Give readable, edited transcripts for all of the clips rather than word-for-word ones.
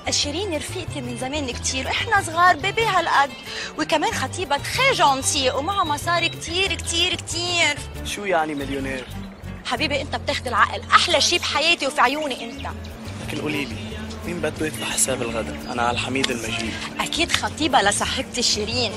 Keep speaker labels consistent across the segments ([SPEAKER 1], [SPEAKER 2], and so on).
[SPEAKER 1] شيرين رفيقتي من زمان كتير واحنا صغار بيبي هالقد، وكمان خطيبها تخي جونتي ومعه مصاري كتير كتير كتير.
[SPEAKER 2] شو يعني مليونير؟
[SPEAKER 1] حبيبي انت بتاخد العقل، احلى شي بحياتي وفي عيوني انت.
[SPEAKER 2] لكن قولي لي مين بده يدفع حساب الغداء؟ انا على الحميد المجيد.
[SPEAKER 1] اكيد خطيبها لصاحبتي شيرين.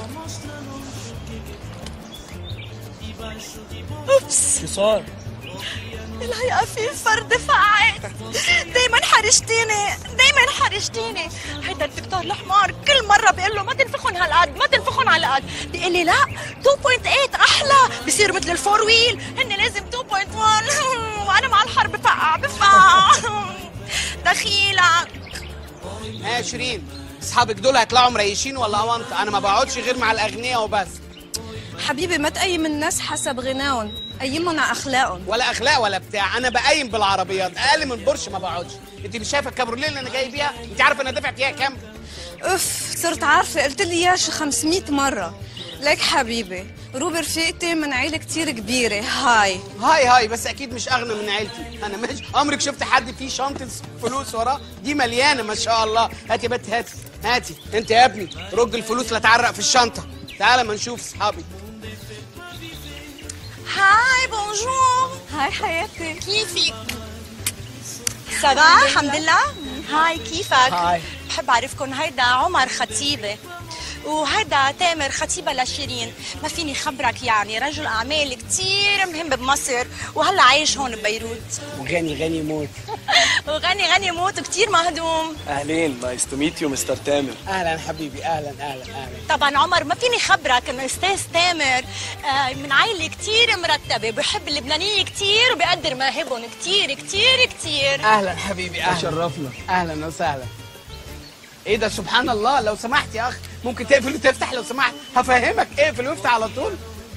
[SPEAKER 1] اوبس
[SPEAKER 2] شو صار؟
[SPEAKER 1] الهيئة في فرد فقعت. دايما حرجتيني دايما حرجتيني. هيدا الدكتور الحمار كل مرة بيقول له ما تنفخن هالقد ما تنفخن على القد، بيقول لي لا 2.8 أحلى، بصير مثل الفور ويل، هن لازم 2.1 وأنا مع الحر بفقع دخيلك.
[SPEAKER 3] يا شيرين اصحابك دول هيطلعوا مريشين ولا اونطه؟ انا ما بقعدش غير مع الاغنياء وبس.
[SPEAKER 4] حبيبي ما تقيم الناس حسب غناهم، قيمهم على اخلاقهم.
[SPEAKER 3] ولا اخلاق ولا بتاع، انا بقيم بالعربيات، اقل من بورش ما بقعدش. انت مش شايفه الكابروليه اللي انا جاي بيها؟ انت عارفه انا دافع فيها كام؟
[SPEAKER 4] اف صرت عارفه، قلت لي اياها شي 500 مره. ليك حبيبي روبي رفيقتي من عيله كتير كبيره. هاي
[SPEAKER 3] بس اكيد مش اغنى من عيلتي. انا ماشي، عمرك شفت حد فيه شنطه فلوس وراه؟ دي مليانه ما شاء الله. هاتي يا بنتي هاتي انت يا ابني، رج الفلوس لا تعرق في الشنطه. تعالى ما نشوف اصحابي.
[SPEAKER 1] هاي بونجور.
[SPEAKER 4] هاي حياتي
[SPEAKER 1] كيفك؟ سبا الحمد لله. هاي كيفك؟
[SPEAKER 3] هاي
[SPEAKER 1] بحب اعرفكم، هيدا عمر خطيبي وهيدا تامر خطيبة لشيرين. ما فيني خبرك يعني رجل اعمال كتير مهم بمصر وهلا عايش هون ببيروت.
[SPEAKER 3] وغني موت.
[SPEAKER 1] وغني موت وكتير مهضوم.
[SPEAKER 2] اهلين، نايس تو ميت يو مستر تامر.
[SPEAKER 3] اهلا حبيبي، اهلا.
[SPEAKER 1] طبعا عمر ما فيني خبرك انه استاذ تامر من عائله كتير مرتبه، بحب اللبنانيه كتير وبقدر مواهبهم كتير كتير كتير.
[SPEAKER 3] اهلا حبيبي، اهلا.
[SPEAKER 2] تشرفنا.
[SPEAKER 3] اهلا وسهلا. ايه ده سبحان الله، لو سمحت يا اخ ممكن تقفل وتفتح لو سمحت؟ هفهمك، اقفل وافتح على طول.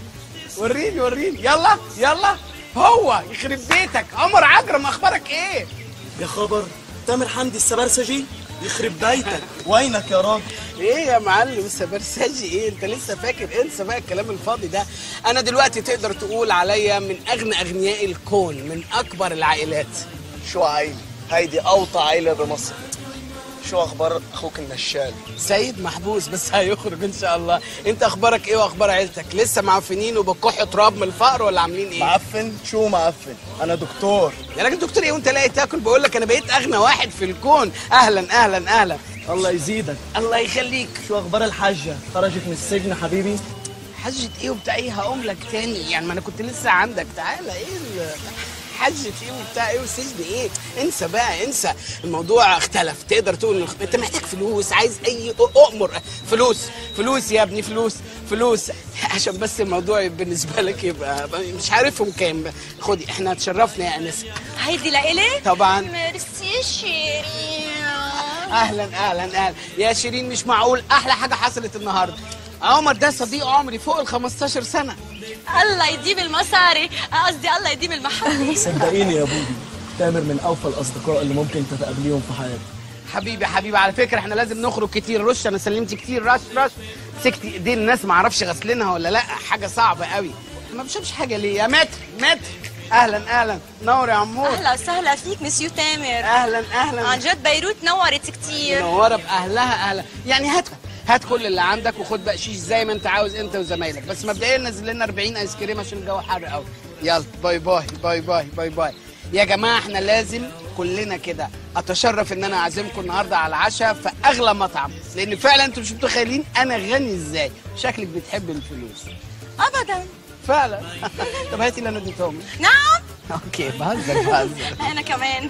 [SPEAKER 3] وريني يلا. هو يخرب بيتك عمر عجرم، اخبارك ايه؟
[SPEAKER 2] يا خبر، تامر حمدي السبرسجي يخرب بيتك. وينك يا راجل؟
[SPEAKER 3] ايه يا معلم السبرسجي ايه؟ انت لسه فاكر؟ انسى بقى الكلام الفاضي ده. انا دلوقتي تقدر تقول عليا من اغنى اغنياء الكون، من اكبر العائلات.
[SPEAKER 2] شو عيلة؟ هيدي اوطى عيلة بمصر. شو اخبار اخوك النشال؟
[SPEAKER 3] سيد محبوس بس هيخرج ان شاء الله. انت اخبارك ايه واخبار عيلتك؟ لسه معفنين وبكحوا تراب من الفقر ولا عاملين ايه؟
[SPEAKER 2] معفن؟ شو معفن؟ انا دكتور.
[SPEAKER 3] يا راجل دكتور ايه وانت لاقي تاكل؟ بقول لك انا بقيت اغنى واحد في الكون. اهلا.
[SPEAKER 2] الله يزيدك.
[SPEAKER 3] الله يخليك.
[SPEAKER 2] شو اخبار الحاجة؟ خرجت من السجن حبيبي؟
[SPEAKER 3] حجة ايه وبتاع ايه؟ هقوم لك تاني يعني، ما انا كنت لسه عندك. تعالى ايه حجة ايه وبتاع ايه وسجن ايه؟ انسى بقى، انسى. الموضوع اختلف. تقدر تقول انت محتاج فلوس، عايز اي اؤمر. فلوس يا ابني، فلوس عشان بس الموضوع بالنسبه لك يبقى مش عارفهم كام. خدي، احنا اتشرفنا يا انسه.
[SPEAKER 1] هيدي لإلي؟
[SPEAKER 3] طبعا.
[SPEAKER 1] ميرسي شيرين.
[SPEAKER 3] اهلا يا شيرين. مش معقول، احلى حاجه حصلت النهارده. عمر ده صديق عمري فوق ال 15 سنه.
[SPEAKER 1] الله يديم المصاري، قصدي الله يديم المحبة.
[SPEAKER 2] صدقيني يا بودي، تامر من اوفى الاصدقاء اللي ممكن تتقابليهم في حياتك.
[SPEAKER 3] حبيبي على فكره احنا لازم نخرج كتير. رش انا سلمت كتير. رش مسكت ايدين الناس ما اعرفش غسلينها ولا لا، حاجه صعبه قوي. ما بشوفش حاجه ليه يا متر. اهلا نور يا عمور.
[SPEAKER 1] اهلا وسهلا فيك مسيو تامر.
[SPEAKER 3] اهلا
[SPEAKER 1] عن جد بيروت نورت كتير.
[SPEAKER 3] منوره باهلها. اهلا يعني. هات كل اللي عندك وخد بقشيش زي ما انت عاوز انت وزمايلك، بس مبدئيا نزل لنا 40 ايس كريم عشان الجو حر قوي. يلا باي يا جماعه. احنا لازم كلنا كده اتشرف ان انا اعزمكم النهارده على العشاء في اغلى مطعم، لان فعلا انتوا مش متخيلين انا غني ازاي. شكلك بتحب الفلوس.
[SPEAKER 1] ابدا.
[SPEAKER 3] فعلا. طب هاتي اللي انا اديتهم.
[SPEAKER 1] نعم.
[SPEAKER 3] اوكي بهزر.
[SPEAKER 1] انا كمان.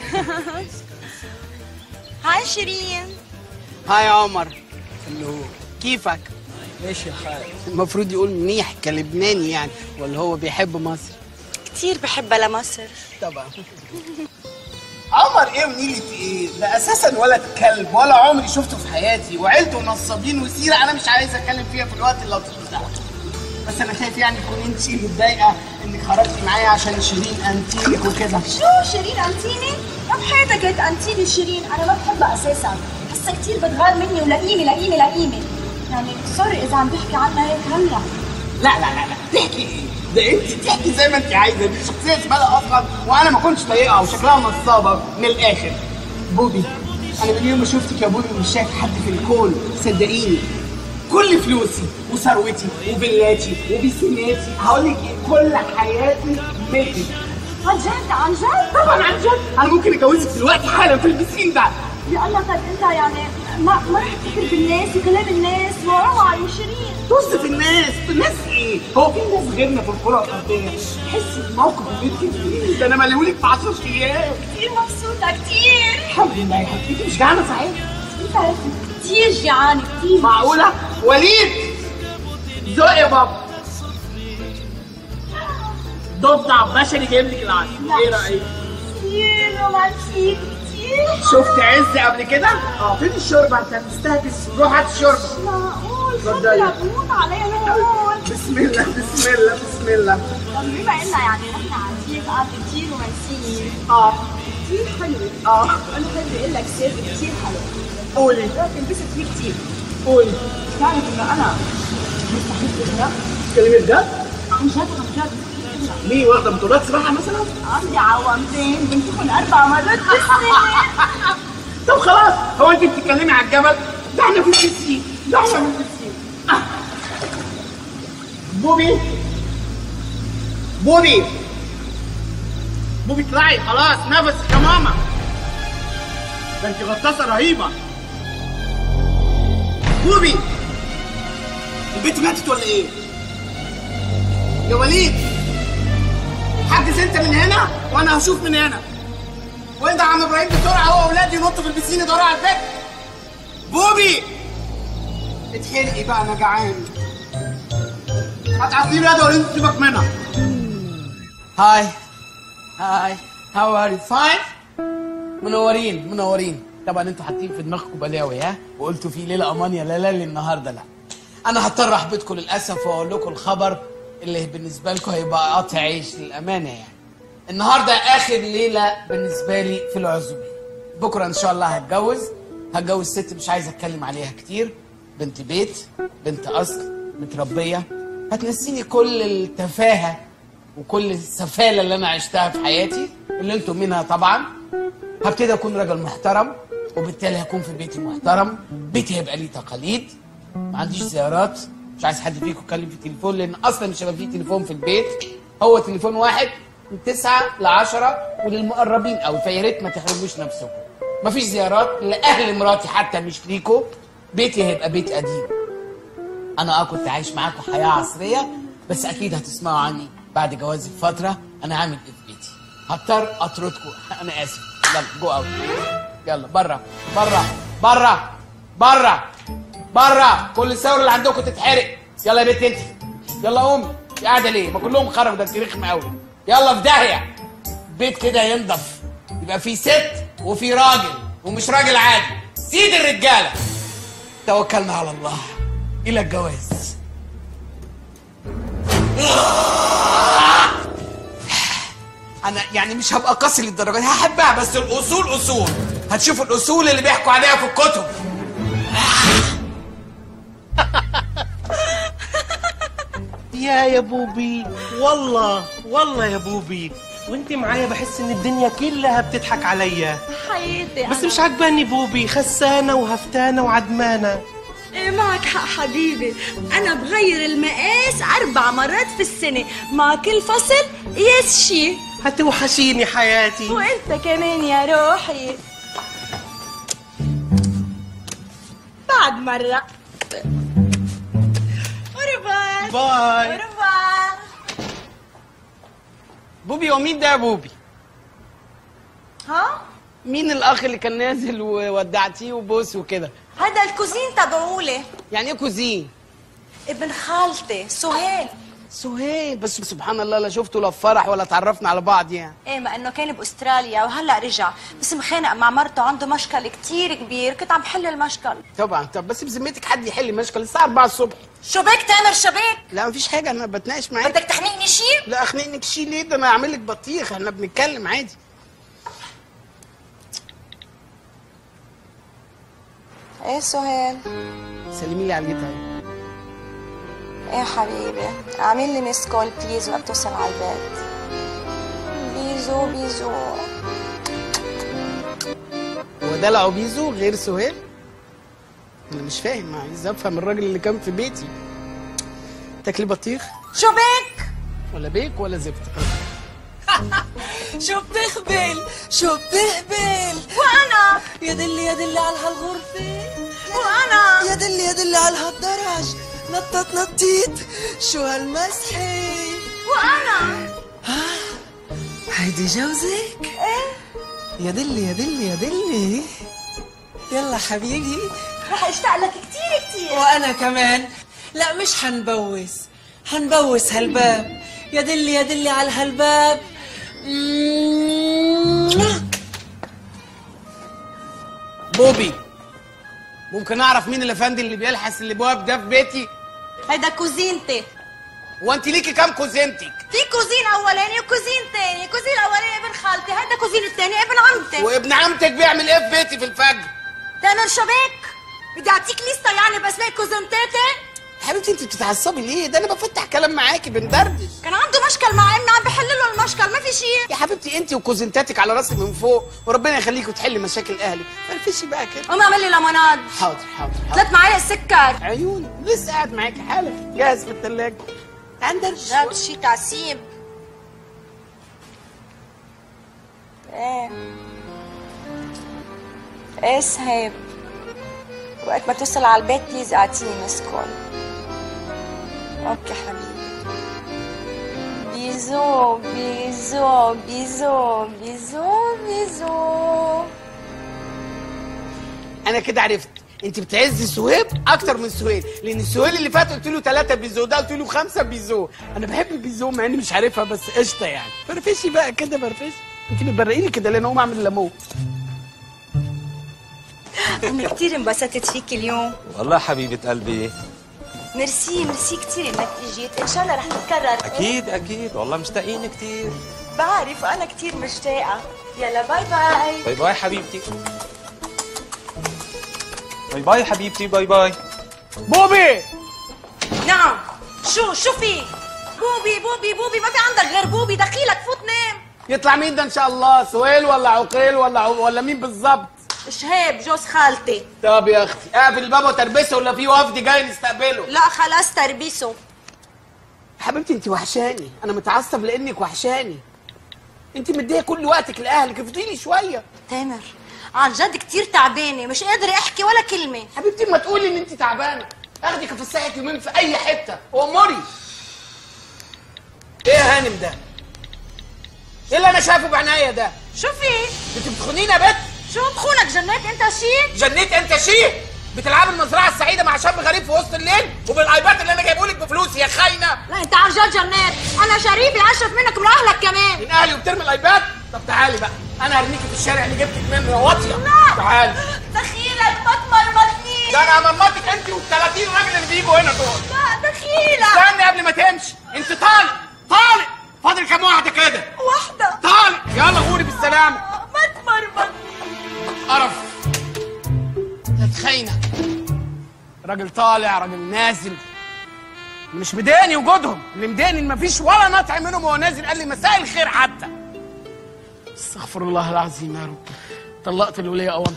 [SPEAKER 1] هاي شيرين.
[SPEAKER 3] هاي عمر. كيفك؟
[SPEAKER 2] ماشي يا حال.
[SPEAKER 3] المفروض يقول منيح كلبناني يعني، ولا هو بيحب مصر؟
[SPEAKER 1] كتير بحبها لمصر.
[SPEAKER 3] طبعا. عمر ايه ونيلة ايه؟ ده اساسا ولد كلب، ولا عمري شفته في حياتي، وعيلته نصابين وسيره انا مش عايز اتكلم فيها في الوقت اللطيف ده. بس انا خايف يعني تكون انت متضايقه انك خرجتي معايا عشان شيرين انتينك وكده.
[SPEAKER 5] شو شيرين انتيني؟ ما بحياتك هيك انتيني شيرين، انا ما بحبها اساسا، بحسها كثير بتغار مني ولئيمه يعني سوري اذا عم بحكي عنها هيك هلا.
[SPEAKER 3] لا تحكي ايه؟ ده انت تحكي زي ما انت عايزه، دي شخصيه زباله اصلا وانا ما كنتش طايقها وشكلها نصابه من الاخر. بودي انا من يوم ما شفتك يا بوبي مش شايف حد في الكون، صدقيني. كل فلوسي وثروتي وفيلاتي وبيسيناتي، هقول لك ايه، كل حياتي ملكك.
[SPEAKER 5] عن جد عن جد؟
[SPEAKER 3] طبعا عن جد، انا ممكن اتجوزك دلوقتي حالا في البسين ده.
[SPEAKER 5] يا الله، طب انت يعني ما رح تفكر بالناس وكلام الناس واوعى وشيرين.
[SPEAKER 3] طز في الناس ايه؟ هو في ناس غيرنا في الكرة الأرضية تحسي بموقف اللي انت فيه ده؟ انا ملهولك في 10 ايام.
[SPEAKER 5] كثير مبسوطة كثير.
[SPEAKER 3] الحمد لله يا حبيبتي. انت مش جعانة صحيح؟
[SPEAKER 5] انت كثير جيعانة كثير.
[SPEAKER 3] معقولة؟ وليد ذوق يا بابا. ضفدع بشري جايب لك العسل، ايه رأيك؟
[SPEAKER 5] كثير رومانسيك كثير.
[SPEAKER 3] شفت عز قبل كده؟ فين الشوربة؟ انت هتستهبس، روح هات الشوربة.
[SPEAKER 5] معقول؟
[SPEAKER 3] اتفضلي.
[SPEAKER 5] شكلها بموت عليها هون.
[SPEAKER 3] بسم الله بسم الله بسم الله.
[SPEAKER 5] طب بما إننا يعني نحن عارفين قاعدة كثير رومانسية كثير حلوة. أنا بحب أقول لك سر كثير حلو.
[SPEAKER 3] قولي.
[SPEAKER 5] رح تنبسط فيه كثير.
[SPEAKER 3] قولي.
[SPEAKER 5] بتعرف إنه أنا مستحيل بالغرب؟
[SPEAKER 3] تتكلمي بجد؟
[SPEAKER 5] عن جد عن جد.
[SPEAKER 3] ليه واخدة بطولات سباحة مثلا؟
[SPEAKER 5] عندي عوامتين بنتكم 4 مرات بالسنة.
[SPEAKER 3] طب خلاص، هو انت بتتكلمي على الجبل؟ ده احنا في البسين، ده احنا في البسين. بوبي بوبي بوبي اطلعي خلاص، نفسك يا ماما. ده انت غطاسة رهيبة. بوبي البنت ماتت ولا ايه؟ يا وليد حجز انت من هنا وانا هشوف من هنا. وانت يا عم ابراهيم بسرعه، هو واولادي ينطوا في البسين يدوروا على البيت. بوبي اتحرقي بقى، انا جعان. هات عصير يا ده ولا انت سيبك منها. هاي هاو ار يو؟ فاين. منورين. طبعا انتوا حاطين في دماغكم بلاوي، ها، وقلتوا في ليله امان يا لالي النهارده. لا انا هضطر احبطكم للاسف واقول لكم الخبر اللي بالنسبه لكم هيبقى قطع عيش للامانه. يعني النهارده اخر ليله بالنسبه لي في العزومه. بكره ان شاء الله هتجوز ست مش عايز اتكلم عليها كتير، بنت بيت، بنت اصل، متربيه، هتنسيني كل التفاهه وكل السفاله اللي انا عشتها في حياتي اللي انتم منها طبعا. هبتدي اكون راجل محترم، وبالتالي هكون في بيتي محترم، بيتي هيبقى ليه تقاليد، ما عنديش زيارات، مش عايز حد فيكم يتكلم في التليفون لان اصلا مش هيبقى فيه تليفون في البيت، هو تليفون واحد من 9 ل 10 وللمقربين قوي، فيا ريت ما تحرجوش نفسكم. مفيش زيارات لاهل مراتي حتى مش ليكوا، بيتي هيبقى بيت قديم. انا كنت عايش معاكم حياه عصريه، بس اكيد هتسمعوا عني بعد جوازي بفتره انا عامل ايه في بيتي. هضطر اطردكم، انا اسف. يلا جو اوت، يلا بره بره بره بره بره، كل الثور اللي عندكم تتحرق. يلا يا بنت انت، يلا قومي، قاعده ليه؟ ما كلهم خرجوا، ده انت رخمه قوي. يلا في داهيه. بيت كده ينضف، يبقى فيه ست وفيه راجل، ومش راجل عادي، سيد الرجاله. توكلنا على الله، الى الجواز. انا يعني مش هبقى قاسي للدرجه دي، هحبها بس الاصول اصول. هتشوفوا الاصول اللي بيحكوا عليها في الكتب.
[SPEAKER 6] يا بوبي، والله يا بوبي، وانت معايا بحس ان الدنيا كلها بتضحك عليا.
[SPEAKER 1] حياتي
[SPEAKER 6] بس مش عجباني بوبي، خسانه وهفتانه وعدمانه.
[SPEAKER 1] ايه معك حق حبيبي، انا بغير المقاس 4 مرات في السنه، مع كل فصل قياس شي.
[SPEAKER 6] هتوحشيني حياتي.
[SPEAKER 1] وانت كمان يا روحي. بعد مرة. أوريفوار.
[SPEAKER 6] باي.
[SPEAKER 1] أوريفوار.
[SPEAKER 3] بوبي، ومين ده يا بوبي؟
[SPEAKER 1] ها؟
[SPEAKER 3] مين الاخ اللي كان نازل وودعتيه وبوس وكده؟
[SPEAKER 1] هذا الكوزين تبعولي،
[SPEAKER 3] يعني ايه كوزين؟
[SPEAKER 1] ابن خالتي سهيل.
[SPEAKER 3] سهيل؟ بس سبحان الله لا شفته لا في فرح ولا تعرفنا على بعض يعني.
[SPEAKER 1] ايه، ما انه كان باستراليا وهلا رجع، بس مخانق مع مرته، عنده مشكل كتير كبير، كنت عم بحل المشكل.
[SPEAKER 3] طبعا. طب بس بذمتك حد يحل مشكل الساعه 4 الصبح؟
[SPEAKER 1] شبيك تامر شبيك؟
[SPEAKER 3] لا مفيش حاجه، انا بتناقش معاك.
[SPEAKER 1] بدك تحميني شيء؟
[SPEAKER 3] لا اخنقنك شيء ليه؟ ده انا هعمل لك بطيخ، احنا بنتكلم عادي.
[SPEAKER 1] ايه سهيل؟
[SPEAKER 3] سلمي لي على الجيتار.
[SPEAKER 1] ايه حبيبي، اعمل لي ميس كول بليز واتصل على البيت. بيزو بيزو.
[SPEAKER 3] هو دلعوا بيزو غير سهيل؟ انا مش فاهم، عايز افهم الراجل اللي كان في بيتي. تاكلي بطيخ
[SPEAKER 1] شو بك؟
[SPEAKER 3] ولا بيك ولا زفت؟
[SPEAKER 7] شو بتخبل شو بتهبل
[SPEAKER 1] وانا
[SPEAKER 7] يا دلي يا دلي على هالغرفة
[SPEAKER 1] وانا
[SPEAKER 7] يا دلي يا دلي على هالدرج نطت نطيت شو هالمسحة
[SPEAKER 1] وانا
[SPEAKER 7] هيدي جوزك؟
[SPEAKER 1] ايه
[SPEAKER 7] يا دلي يا دلي يا دلي يلا حبيبي
[SPEAKER 1] رح اشتاق لك كتير كتير.
[SPEAKER 7] وانا كمان. لا مش حنبوس هالباب يا دلي يا دلي على هالباب.
[SPEAKER 3] بوبي، ممكن اعرف مين الافندي اللي بيلحس الابواب ده في بيتي؟
[SPEAKER 1] هيدا كوزينتي.
[SPEAKER 3] وانت ليكي كام كوزينتك؟
[SPEAKER 1] في كوزين اولاني وكوزين تاني. كوزين الاولاني ابن خالتي، هيدا كوزين التاني ابن عمتي.
[SPEAKER 3] وابن عمتك بيعمل ايه في بيتي في الفجر؟
[SPEAKER 1] تامر شباك بدي اعطيك لسته يعني باسماء كوزنتاتي.
[SPEAKER 3] حبيبتي انت بتتعصبي ليه؟ ده انا بفتح كلام معاكي بندردش.
[SPEAKER 1] كان عنده مشكل مع ابني عم بحل له المشكل، ما في شيء.
[SPEAKER 3] يا حبيبتي انت وكوزنتاتك على راسي من فوق، وربنا يخليكوا تحلي مشاكل اهلك. فرفشي بقى كده.
[SPEAKER 1] قوم اعمل لي ليموناد.
[SPEAKER 3] حاضر حاضر حاضر.
[SPEAKER 1] 3 معالق سكر.
[SPEAKER 3] عيوني لسه قاعد معاكي حالا جاهز في الثلاجه. عندك
[SPEAKER 1] جاب شي تعسيب. ايه سهيب، وقت ما توصل على البيت بليز اعطيني مس كول. اوكي حبيبي. بيزو بيزو بيزو بيزو بيزو.
[SPEAKER 3] انا كده عرفت انت بتعزي سهيب اكتر من سهيل، لان سهيل اللي فات قلت له 3 بيزو، ده قلت له 5 بيزو. انا بحب البيزو مع اني مش عارفها بس قشطه يعني. فرفشي بقى كده فرفشي. انت بتبرقيني كده ليه؟ انا اقوم اعمل ليمون.
[SPEAKER 1] انا كثير انبسطت فيك اليوم.
[SPEAKER 8] والله حبيبة قلبي.
[SPEAKER 1] ميرسي ميرسي كثير انك اجيت، ان شاء الله رح تتكرر.
[SPEAKER 8] أكيد أكيد والله مشتاقين كتير.
[SPEAKER 1] بعرف انا كثير مشتاقه. يلا باي باي.
[SPEAKER 8] باي باي حبيبتي. باي باي حبيبتي. باي باي.
[SPEAKER 3] بوبي.
[SPEAKER 1] نعم. شو في؟ بوبي ما في عندك غير بوبي. دخيلك فوت نام.
[SPEAKER 3] يطلع مين ده ان شاء الله؟ سهيل ولا عقيل ولا مين بالظبط؟
[SPEAKER 1] شهاب جوز خالتي.
[SPEAKER 3] طب يا اختي اقفل الباب وتربسه ولا في وفد جاي نستقبله؟
[SPEAKER 1] لا خلاص تربيسه.
[SPEAKER 3] حبيبتي انت وحشاني، انا متعصب لانك وحشاني. انت مديه كل وقتك لاهلك، افضلي شويه.
[SPEAKER 1] تامر عن جد كتير تعبانه، مش قادره احكي ولا كلمه.
[SPEAKER 3] حبيبتي ما تقولي ان انت تعبانه، اخدك افسحك يومين في اي حته وامري. ايه يا هانم ده؟ ايه اللي انا شايفه بعينيا ده؟
[SPEAKER 1] شو في؟
[SPEAKER 3] انت بتخونيني يا بت؟
[SPEAKER 1] شو بخونك؟ جنيت انت شي؟
[SPEAKER 3] جنيت انت شي؟ بتلعب المزرعه السعيده مع شاب غريب في وسط الليل وبالايباد اللي انا جايبه لك بفلوسي يا خاينه.
[SPEAKER 1] لا انت عن جد جنيت. انا شريف الاشرف منك من اهلك كمان.
[SPEAKER 3] من اهلي وبترمي الايباد؟ طب تعالي بقى انا هرميكي في الشارع اللي جبتك منه واطيه.
[SPEAKER 1] لا
[SPEAKER 3] تعالي.
[SPEAKER 1] دخيلك ما تمرمطنيش.
[SPEAKER 3] ده انا همرمطك انت وال30 راجل اللي بيجوا هنا دول.
[SPEAKER 1] لا دخيلك.
[SPEAKER 3] استني قبل ما تمشي. انت طالق فاضل كام واحده كده؟
[SPEAKER 1] واحده.
[SPEAKER 3] طالق. يلا غوري بالسلامه.
[SPEAKER 1] ما تمرمطنيش.
[SPEAKER 3] قرف. خاينه. راجل طالع راجل نازل. مش مضايقني وجودهم، اللي مضايقني ان مفيش ولا نطع منهم وهو نازل قال لي مساء الخير حتى. استغفر الله العظيم يا رب. طلقت الوليه اونطه.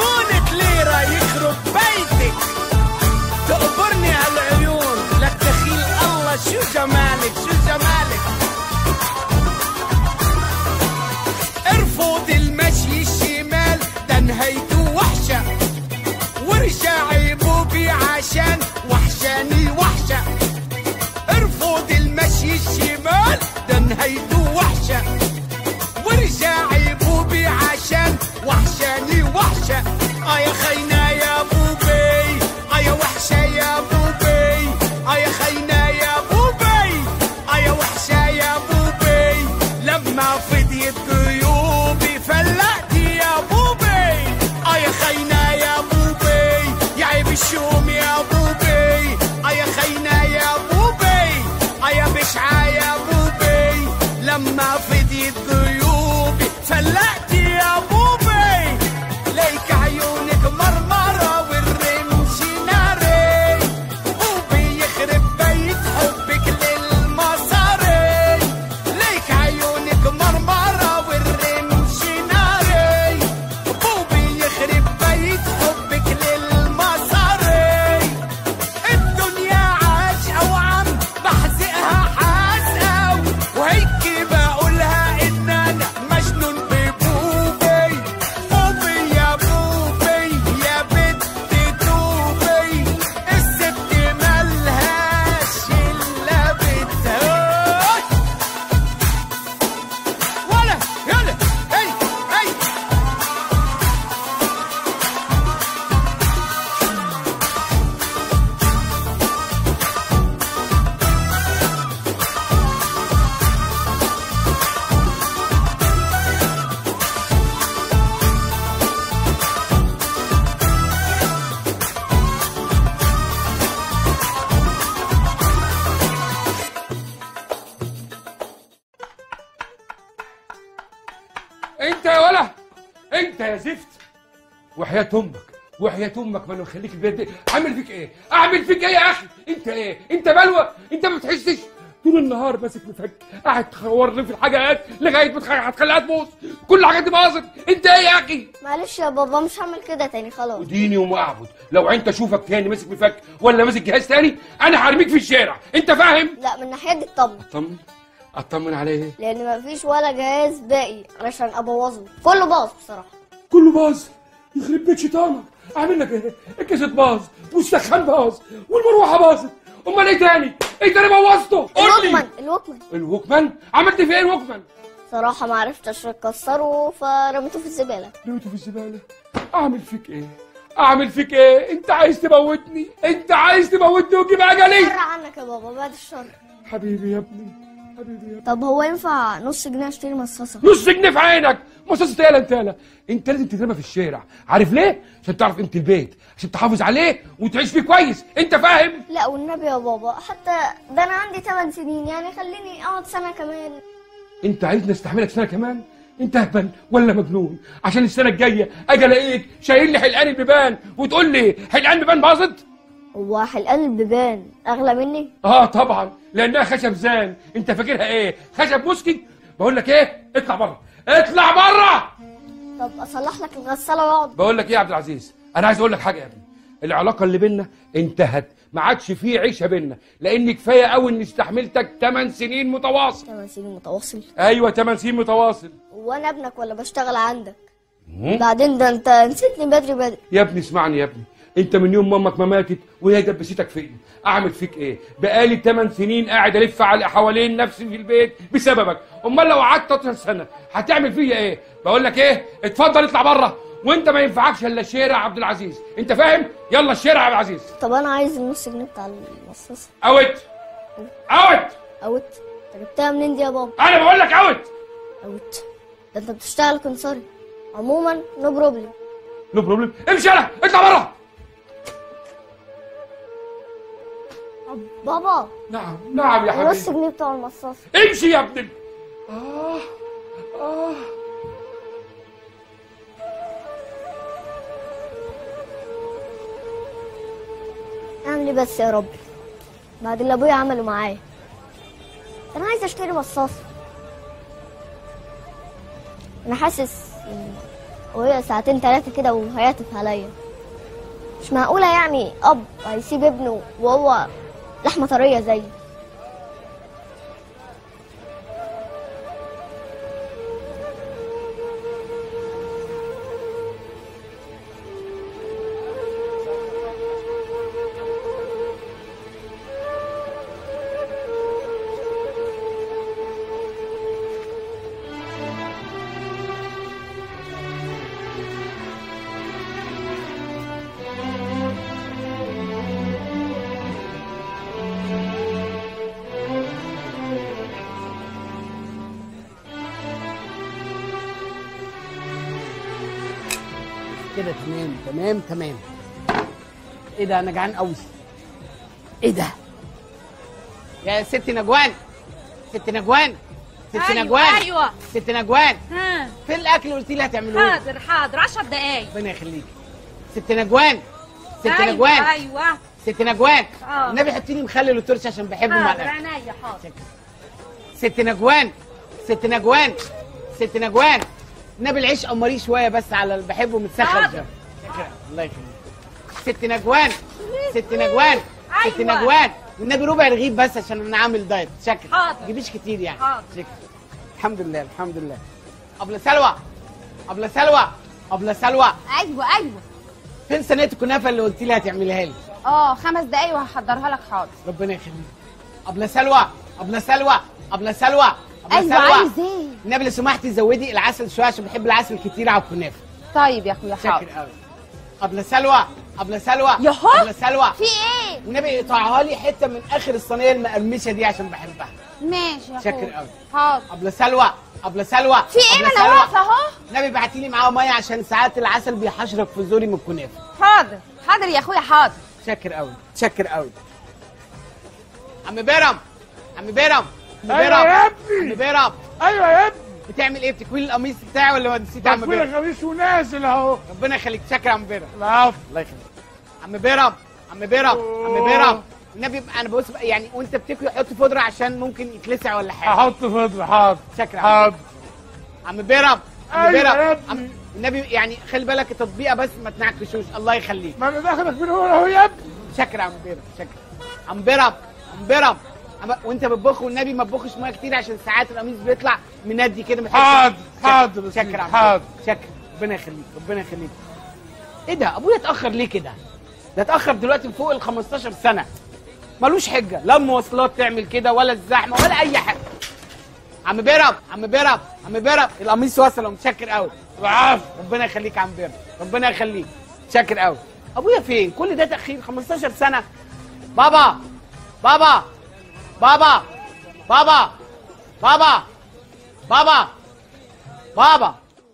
[SPEAKER 3] مليون ليرة يخرب بيتك، تقبرني هالعيون لك دخيل الله شو جمالك شو جمالك. ارفض المشي الشمال ده نهايته وحشة، وارجعي بوبي عشان وحشاني وحشة. ارفض المشي الشمال ده نهايته وحشة، وارجعي بوبي عشان وحشاني وحشة. يا خينا يا بوبي، يا وحشة يا بوبي، يا خينا يا بوبي، يا وحشة يا بوبي. لما فضيت جيوبي فلقتي يا بوبي، يا خينا يا بوبي، يا عيب الشوم يا بوبي، يا خينا يا بوبي، يا بشعة يا بوبي. لما فضيت جيوبي فلقتي يا بوبي، ليك عيونك مرمرة والرمش ناري، بوبي يخرب بيت حبك للمصاري. ليك عيونك مرمرة والرمش ناري، بوبي يخرب بيت حبك للمصاري. الدنيا عاشقة وعم بحزقها حاسقة، وهيك بقولها إن أنا مجنون ببوبي. بوبي يا بوبي يا بنت توبي، الست ملهاش إلا بتها. ولا يلا هي هي.
[SPEAKER 9] انت يا ولا، انت يا زفت، وحياة امك وحياة امك ما انا مخليك البيت دي. اعمل فيك ايه؟ اعمل فيك ايه يا اخي؟ انت ايه؟ انت بلوى؟ انت ما بتحسش؟ طول النهار ماسك مفك قاعد تخور لي في الحاجات لغايه ما هتخليها تبوظ، كل الحاجات دي باظت. انت ايه يا اخي؟
[SPEAKER 10] معلش يا بابا مش هعمل كده تاني خلاص.
[SPEAKER 9] وديني وما اعبد، لو انت اشوفك تاني ماسك مفك ولا ماسك جهاز تاني انا هرميك في الشارع، انت فاهم؟
[SPEAKER 10] لا من ناحية دي اطمن.
[SPEAKER 9] اطمن على ايه؟
[SPEAKER 10] لان مفيش ولا جهاز باقي علشان ابوظه، كله باظ بصراحة.
[SPEAKER 9] كله باظ؟ يخرب بيت شيطانك، اعمل لك ايه؟ الكاسيت باظ والسخان باظ والمروحه باظت، امال ايه تاني؟ ايه تاني بوظته؟ قول لي. الوكمان عملت فيه ايه الوكمان؟
[SPEAKER 10] صراحة ما عرفتش اكسره فرميته في الزبالة.
[SPEAKER 9] رميته في الزبالة؟ اعمل فيك ايه؟ اعمل فيك ايه؟ انت عايز تموتني؟ انت عايز تموتني وتجيب اجلي؟
[SPEAKER 10] شر عنك يا بابا بعد الشر.
[SPEAKER 9] حبيبي يا ابني، حبيبي يا ابني.
[SPEAKER 10] طب هو ينفع نص جنيه اشتري مصاصة؟
[SPEAKER 9] نص جنيه في عينك؟ مصاصة ايه انت؟ انت لازم تترمى في الشارع، عارف ليه؟ عشان تعرف قيمة البيت، عشان تحافظ عليه وتعيش فيه كويس، انت فاهم؟
[SPEAKER 10] لا والنبي يا بابا، حتى ده انا عندي 8 سنين، يعني خليني اقعد سنة كمان.
[SPEAKER 9] انت عايزني استحملك سنة كمان؟ انت اهبل ولا مجنون؟ عشان السنة الجاية اجي الاقيك شايل لي حلقان البيبان وتقول لي حلقان بيبان باظت؟
[SPEAKER 10] هو حلقان البيبان اغلى مني؟
[SPEAKER 9] طبعا، لانها خشب زان، انت فاكرها ايه؟ خشب مسكي؟ بقول لك ايه؟ اطلع بره، اطلع بره.
[SPEAKER 10] طب اصلح لك الغسالة واقعد.
[SPEAKER 9] بقول لك ايه يا عبد العزيز، انا عايز اقول لك حاجة يا ابني، العلاقة اللي بينا انتهت، ما عادش فيه عيشه بينا، لان كفايه قوي اني استحملتك 8 سنين متواصل.
[SPEAKER 10] 8 سنين متواصل؟
[SPEAKER 9] ايوه 8 سنين متواصل.
[SPEAKER 10] وانا ابنك ولا بشتغل عندك؟ بعدين ده انت نسيتني بدري.
[SPEAKER 9] يا ابني اسمعني يا ابني، انت من يوم مامك ما ماتت وهي دبستك فيا، اعمل فيك ايه؟ بقالي 8 سنين قاعد الف على حوالين نفسي في البيت بسببك، امال لو قعدت 12 سنه هتعمل فيا ايه؟ بقول لك ايه؟ اتفضل اطلع بره، وانت ما ينفعكش الا الشارع عبد العزيز، انت فاهم؟ يلا الشارع عبد العزيز.
[SPEAKER 10] طب انا عايز النص جنيه بتاع المصاصه.
[SPEAKER 9] اوت
[SPEAKER 10] انت جبتها منين دي يا بابا؟
[SPEAKER 9] انا بقول لك اوت.
[SPEAKER 10] ده انت بتشتغل كنصري. عموما نو بروبلم.
[SPEAKER 9] امشي يلا اطلع بره.
[SPEAKER 10] بابا.
[SPEAKER 9] نعم يا حبيبي.
[SPEAKER 10] النص جنيه بتاع المصاصه.
[SPEAKER 9] امشي يا ابني.
[SPEAKER 10] اعمل ايه بس يا ربي بعد اللي ابويا عمله معايا؟ انا عايز اشتري مصاصه. انا حاسس وهي ساعتين 3 كده وهيعطف عليا. مش معقولة يعني أب هيسيب ابنه وهو لحمة طرية زيي.
[SPEAKER 3] كده تمام. ايه ده؟ انا جعان قوي. ايه ده؟ يا ست نجوان، ست نجوان، ست نجوان،
[SPEAKER 1] ايوه
[SPEAKER 3] ست نجوان،
[SPEAKER 1] ها
[SPEAKER 3] فين الاكل اللي قلتي لي هتعملوه؟
[SPEAKER 1] حاضر 10 دقايق.
[SPEAKER 3] ربنا يخليكي. ست نجوان، ست
[SPEAKER 1] أيوة
[SPEAKER 3] نجوان،
[SPEAKER 1] ايوه
[SPEAKER 3] ست نجوان،
[SPEAKER 1] اه
[SPEAKER 3] النبي حطي لي مخلل وترش عشان بحبه مع
[SPEAKER 1] حاضر
[SPEAKER 3] الاكل.
[SPEAKER 1] عينيا حاضر.
[SPEAKER 3] ست نجوان، ست نجوان، ست نجوان، النبي العيش قمريه شويه بس على اللي بحبه متسخن شويه. الله يخليك. ست نجوان، ست نجوان، ست
[SPEAKER 1] أيوة.
[SPEAKER 3] نجوان، والنبي ربع رغيف بس عشان انا عامل دايت. شكرا.
[SPEAKER 1] حاضر.
[SPEAKER 3] ما تجيبيش كتير يعني.
[SPEAKER 1] حاضر.
[SPEAKER 3] شكرا. الحمد لله الحمد لله. أبلة سلوى، أبلة سلوى، أبلة سلوى،
[SPEAKER 11] ايوه
[SPEAKER 3] فين صينية الكنافة اللي قلتي لي هتعمليها لي؟
[SPEAKER 11] 5 دقايق وهحضرها لك. حاضر.
[SPEAKER 3] ربنا يخليك. أبلة سلوى، أبلة سلوى، أبلة سلوى، أبلة
[SPEAKER 11] ايوه
[SPEAKER 3] سلوى،
[SPEAKER 11] عايز ايه؟
[SPEAKER 3] النبي لو سمحتي زودي العسل شوية عشان بحب العسل كتير على الكنافة.
[SPEAKER 11] طيب يا اخويا حاضر.
[SPEAKER 3] شكرا قوي. أبلة سلوى، أبلة سلوى،
[SPEAKER 11] يهو.
[SPEAKER 3] أبلة سلوى،
[SPEAKER 11] في ايه؟
[SPEAKER 3] والنبي اقطعها لي حتة من آخر الصينية المقرمشة دي عشان بحبها.
[SPEAKER 11] ماشي يا اخويا.
[SPEAKER 3] شكرا قوي.
[SPEAKER 11] حاضر.
[SPEAKER 3] أبلة سلوى، أبلة سلوى،
[SPEAKER 11] في ايه؟ ما
[SPEAKER 3] أبلة
[SPEAKER 11] انا
[SPEAKER 3] سلوى.
[SPEAKER 11] واقفه اهو.
[SPEAKER 3] النبي بعتي لي معاه مية عشان ساعات العسل بيحشرك في زوري من الكنافة.
[SPEAKER 11] حاضر حاضر يا اخويا حاضر.
[SPEAKER 3] شكر قوي شكر قوي. عم بيرم، عم بيرم، عم
[SPEAKER 9] ايوه
[SPEAKER 3] بيرم،
[SPEAKER 9] يا ابني،
[SPEAKER 3] عم بيرم،
[SPEAKER 9] ايوه يا ابني،
[SPEAKER 3] بتعمل ايه؟ بتكوي القميص بتاعي ولا نسيت يا عم
[SPEAKER 9] تكوين
[SPEAKER 3] بيرم؟
[SPEAKER 9] القميص ونازل اهو.
[SPEAKER 3] ربنا يخليك. شكرا يا عم بيرم.
[SPEAKER 9] العفو.
[SPEAKER 3] الله يخليك. عم بيرم، عم بيرم، عم بيرم، النبي انا ببص يعني وانت بتكوي حط فودره عشان ممكن يتلسع ولا حاجه.
[SPEAKER 9] هحط فضل. حاضر.
[SPEAKER 3] شكرا.
[SPEAKER 9] حاضر.
[SPEAKER 3] عم بيرم، عم
[SPEAKER 9] أيوة
[SPEAKER 3] بيرم،
[SPEAKER 9] يا ابني.
[SPEAKER 3] النبي يعني خلي بالك التطبيقه بس ما تنعكشوش. الله يخليك.
[SPEAKER 9] ما انا داخلك من هنا اهو يا ابني.
[SPEAKER 3] شكرا يا عم بيرم. شكرا. عم بيرم، عم بيرم، وانت بتطبخ والنبي ما تطبخش ميه كتير عشان ساعات القميص بيطلع مندي كده من
[SPEAKER 9] حاضر حاضر.
[SPEAKER 3] شكرا.
[SPEAKER 9] حاضر.
[SPEAKER 3] شكرا. ربنا يخليك ربنا يخليك. ايه ده؟ ابويا اتاخر ليه كده؟ ده اتاخر دلوقتي فوق ال 15 سنه. ملوش حجه، لا المواصلات تعمل كده ولا الزحمه ولا اي حاجه. عم بيرم، عم بيرم، عم بيرم، القميص وصل ومتشكر قوي.
[SPEAKER 9] العفو.
[SPEAKER 3] ربنا يخليك يا عم بيرم. ربنا يخليك. شاكر قوي. ابويا فين؟ كل ده تاخير 15 سنه. بابا بابا بابا بابا بابا بابا بابا.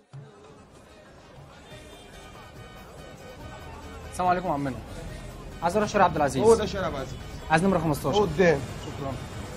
[SPEAKER 12] السلام عليكم يا عمنا. عايز اروح شارع عبد العزيز.
[SPEAKER 2] هو ده شارع عبد العزيز.
[SPEAKER 12] عايز نمره 15.
[SPEAKER 2] قدام.
[SPEAKER 12] شكرا.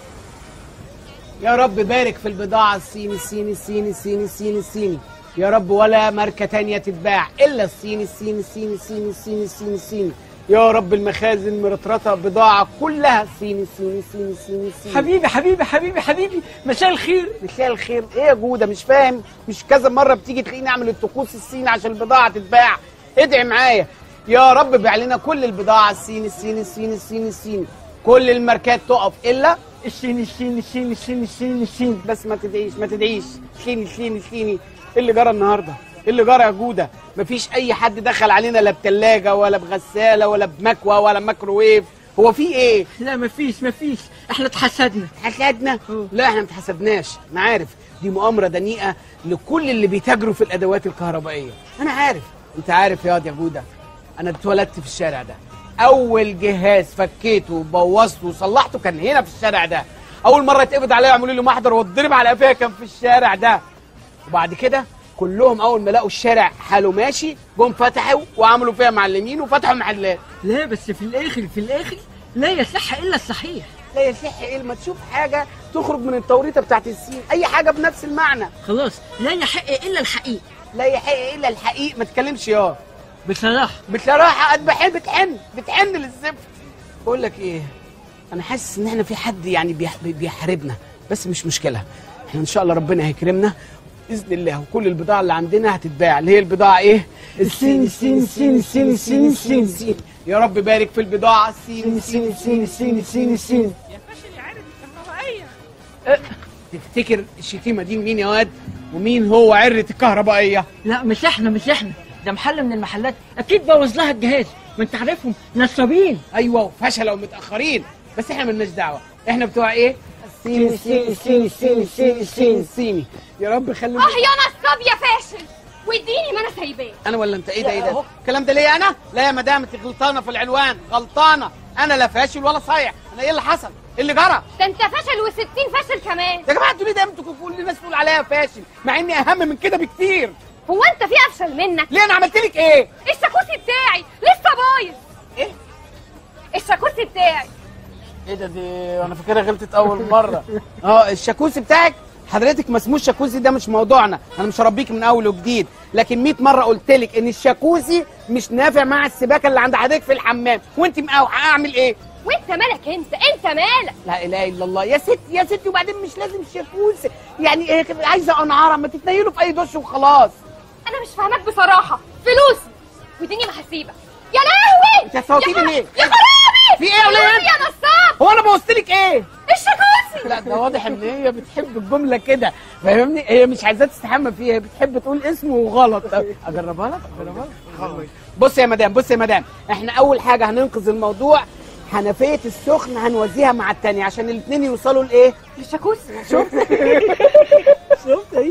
[SPEAKER 3] يا رب بارك في البضاعة الصيني الصيني الصيني الصيني الصيني الصيني يا رب، ولا ماركة تانية تتباع إلا الصيني الصيني الصيني الصيني الصيني الصيني الصيني يا رب. المخازن مرطرطة بضاعة كلها صيني الصيني الصيني الصيني الصيني.
[SPEAKER 12] حبيبي حبيبي حبيبي حبيبي، مساء الخير.
[SPEAKER 3] مساء الخير. إيه يا جودة؟ مش فاهم. مش كذا مرة بتيجي تلاقيني أعمل الطقوس الصيني عشان البضاعة تتباع؟ ادعي معايا يا رب بيع لنا كل البضاعة الصيني الصيني الصيني الصيني الصيني، كل الماركات تقف إلا
[SPEAKER 12] الصيني الصيني الصيني الصيني الصيني الصيني.
[SPEAKER 3] بس ما تدعيش ما تدعيش. صيني صيني صيني. ايه اللي جرى النهارده؟ ايه اللي جرى يا جوده؟ مفيش اي حد دخل علينا لا بتلاجه ولا بغساله ولا بمكوى ولا ميكروويف. هو في ايه؟
[SPEAKER 12] لا مفيش احنا اتحسدنا.
[SPEAKER 3] اتحسدنا؟ لا احنا ما اتحسدناش. انا عارف دي مؤامره دنيئه لكل اللي بيتاجروا في الادوات الكهربائيه. انا عارف. انت عارف يا جوده، انا اتولدت في الشارع ده. اول جهاز فكيته وبوظته وصلحته كان هنا في الشارع ده. اول مره اتقبض عليا وعملوا لي محضر واتضرب على قفايا كان في الشارع ده. وبعد كده كلهم اول ما لقوا الشارع حاله ماشي جم فتحوا وعملوا فيها معلمين وفتحوا محلات.
[SPEAKER 12] لا بس في الاخر لا يصح الا الصحيح.
[SPEAKER 3] لا يصح ايه؟ ما تشوف حاجه تخرج من التوريطه بتاعت السين، اي حاجه بنفس المعنى.
[SPEAKER 12] خلاص لا يحق الا الحقيق.
[SPEAKER 3] لا يحق الا الحقيق. ما تتكلمش يا
[SPEAKER 12] بصراحه
[SPEAKER 3] قد بتحن للزفت. بقول لك ايه، انا حاسس ان احنا في حد يعني بيحاربنا، بس مش مشكله. احنا ان شاء الله ربنا هيكرمنا باذن الله، وكل البضاعه اللي عندنا هتتباع، اللي هي البضاعه ايه؟ السين السين السين السين السين السين السين. يا رب بارك في البضاعه. السين السين السين السين السين السين.
[SPEAKER 12] يا فاشل يا عارف الكهربائيه.
[SPEAKER 3] تفتكر الشتيمه دي مين يا واد؟ ومين هو عرة الكهربائيه؟
[SPEAKER 12] لا مش احنا مش احنا، ده محل من المحلات اكيد بوظ لها الجهاز، ما انت عارفهم نصابين.
[SPEAKER 3] ايوه وفشلوا ومتاخرين، بس احنا مالناش دعوه، احنا بتوع ايه؟ الصيني الصيني الصيني الصيني الصيني الصيني الصيني. يا رب خلي
[SPEAKER 11] يا نصاب يا فاشل، واديني ما انا سايباه.
[SPEAKER 3] انا ولا انت؟ ايه ده ايه ده؟ الكلام ده ليا انا؟ لا يا مدام انت غلطانه في العنوان، غلطانه. انا لا فاشل ولا صايع. انا ايه اللي حصل؟ ايه اللي جرى؟
[SPEAKER 11] ده انت فاشل و60 فاشل كمان.
[SPEAKER 3] يا جماعه انتوا ليه دايما كل الناس تقول عليا فاشل مع اني اهم من كده بكتير؟
[SPEAKER 11] هو انت في افشل منك؟
[SPEAKER 3] ليه انا عملت لك ايه؟
[SPEAKER 11] الشاكوسي بتاعي لسه بايظ.
[SPEAKER 3] ايه؟
[SPEAKER 11] الشاكوسي بتاعي.
[SPEAKER 3] ايه ده؟ دي انا فاكرها غلطت اول مره. الشاكوسي بتاعك حضرتك ما اسموش شاكوسي، ده مش موضوعنا، انا مش هربيك من اول وجديد، لكن 100 مره قلت لك ان الشاكوسي مش نافع مع السباكه اللي عند حضرتك في الحمام، وانت مقاوحه. اعمل ايه؟
[SPEAKER 11] وانت مالك؟ انت مالك؟
[SPEAKER 3] لا اله الا الله. يا ستي يا ستي، وبعدين مش لازم شاكوسي، يعني إيه عايزه انعاره؟ ما تتنيلوا في اي دش وخلاص.
[SPEAKER 11] انا مش فاهمك بصراحه. فلوسي وديني ما هسيبك. يا لهوي
[SPEAKER 3] انت هتصوتيني ليه؟
[SPEAKER 11] يا خرابي
[SPEAKER 3] في ايه يا ولاد؟
[SPEAKER 11] يا نصاب.
[SPEAKER 3] هو انا بوظت لك ايه؟
[SPEAKER 11] الشاكوسي.
[SPEAKER 3] لا ده واضح ان هي بتحب الجمله كده، فاهمني؟ هي مش عايزاه تستحمى فيها، هي بتحب تقول اسمه وغلط. اجربها لك؟ بص يا مدام، بص يا مدام، احنا اول حاجه هننقذ الموضوع، حنفيه السخن هنوزيها مع الثانيه عشان الاثنين يوصلوا لايه؟
[SPEAKER 11] للشاكوسي.
[SPEAKER 3] شفت؟ شفت هي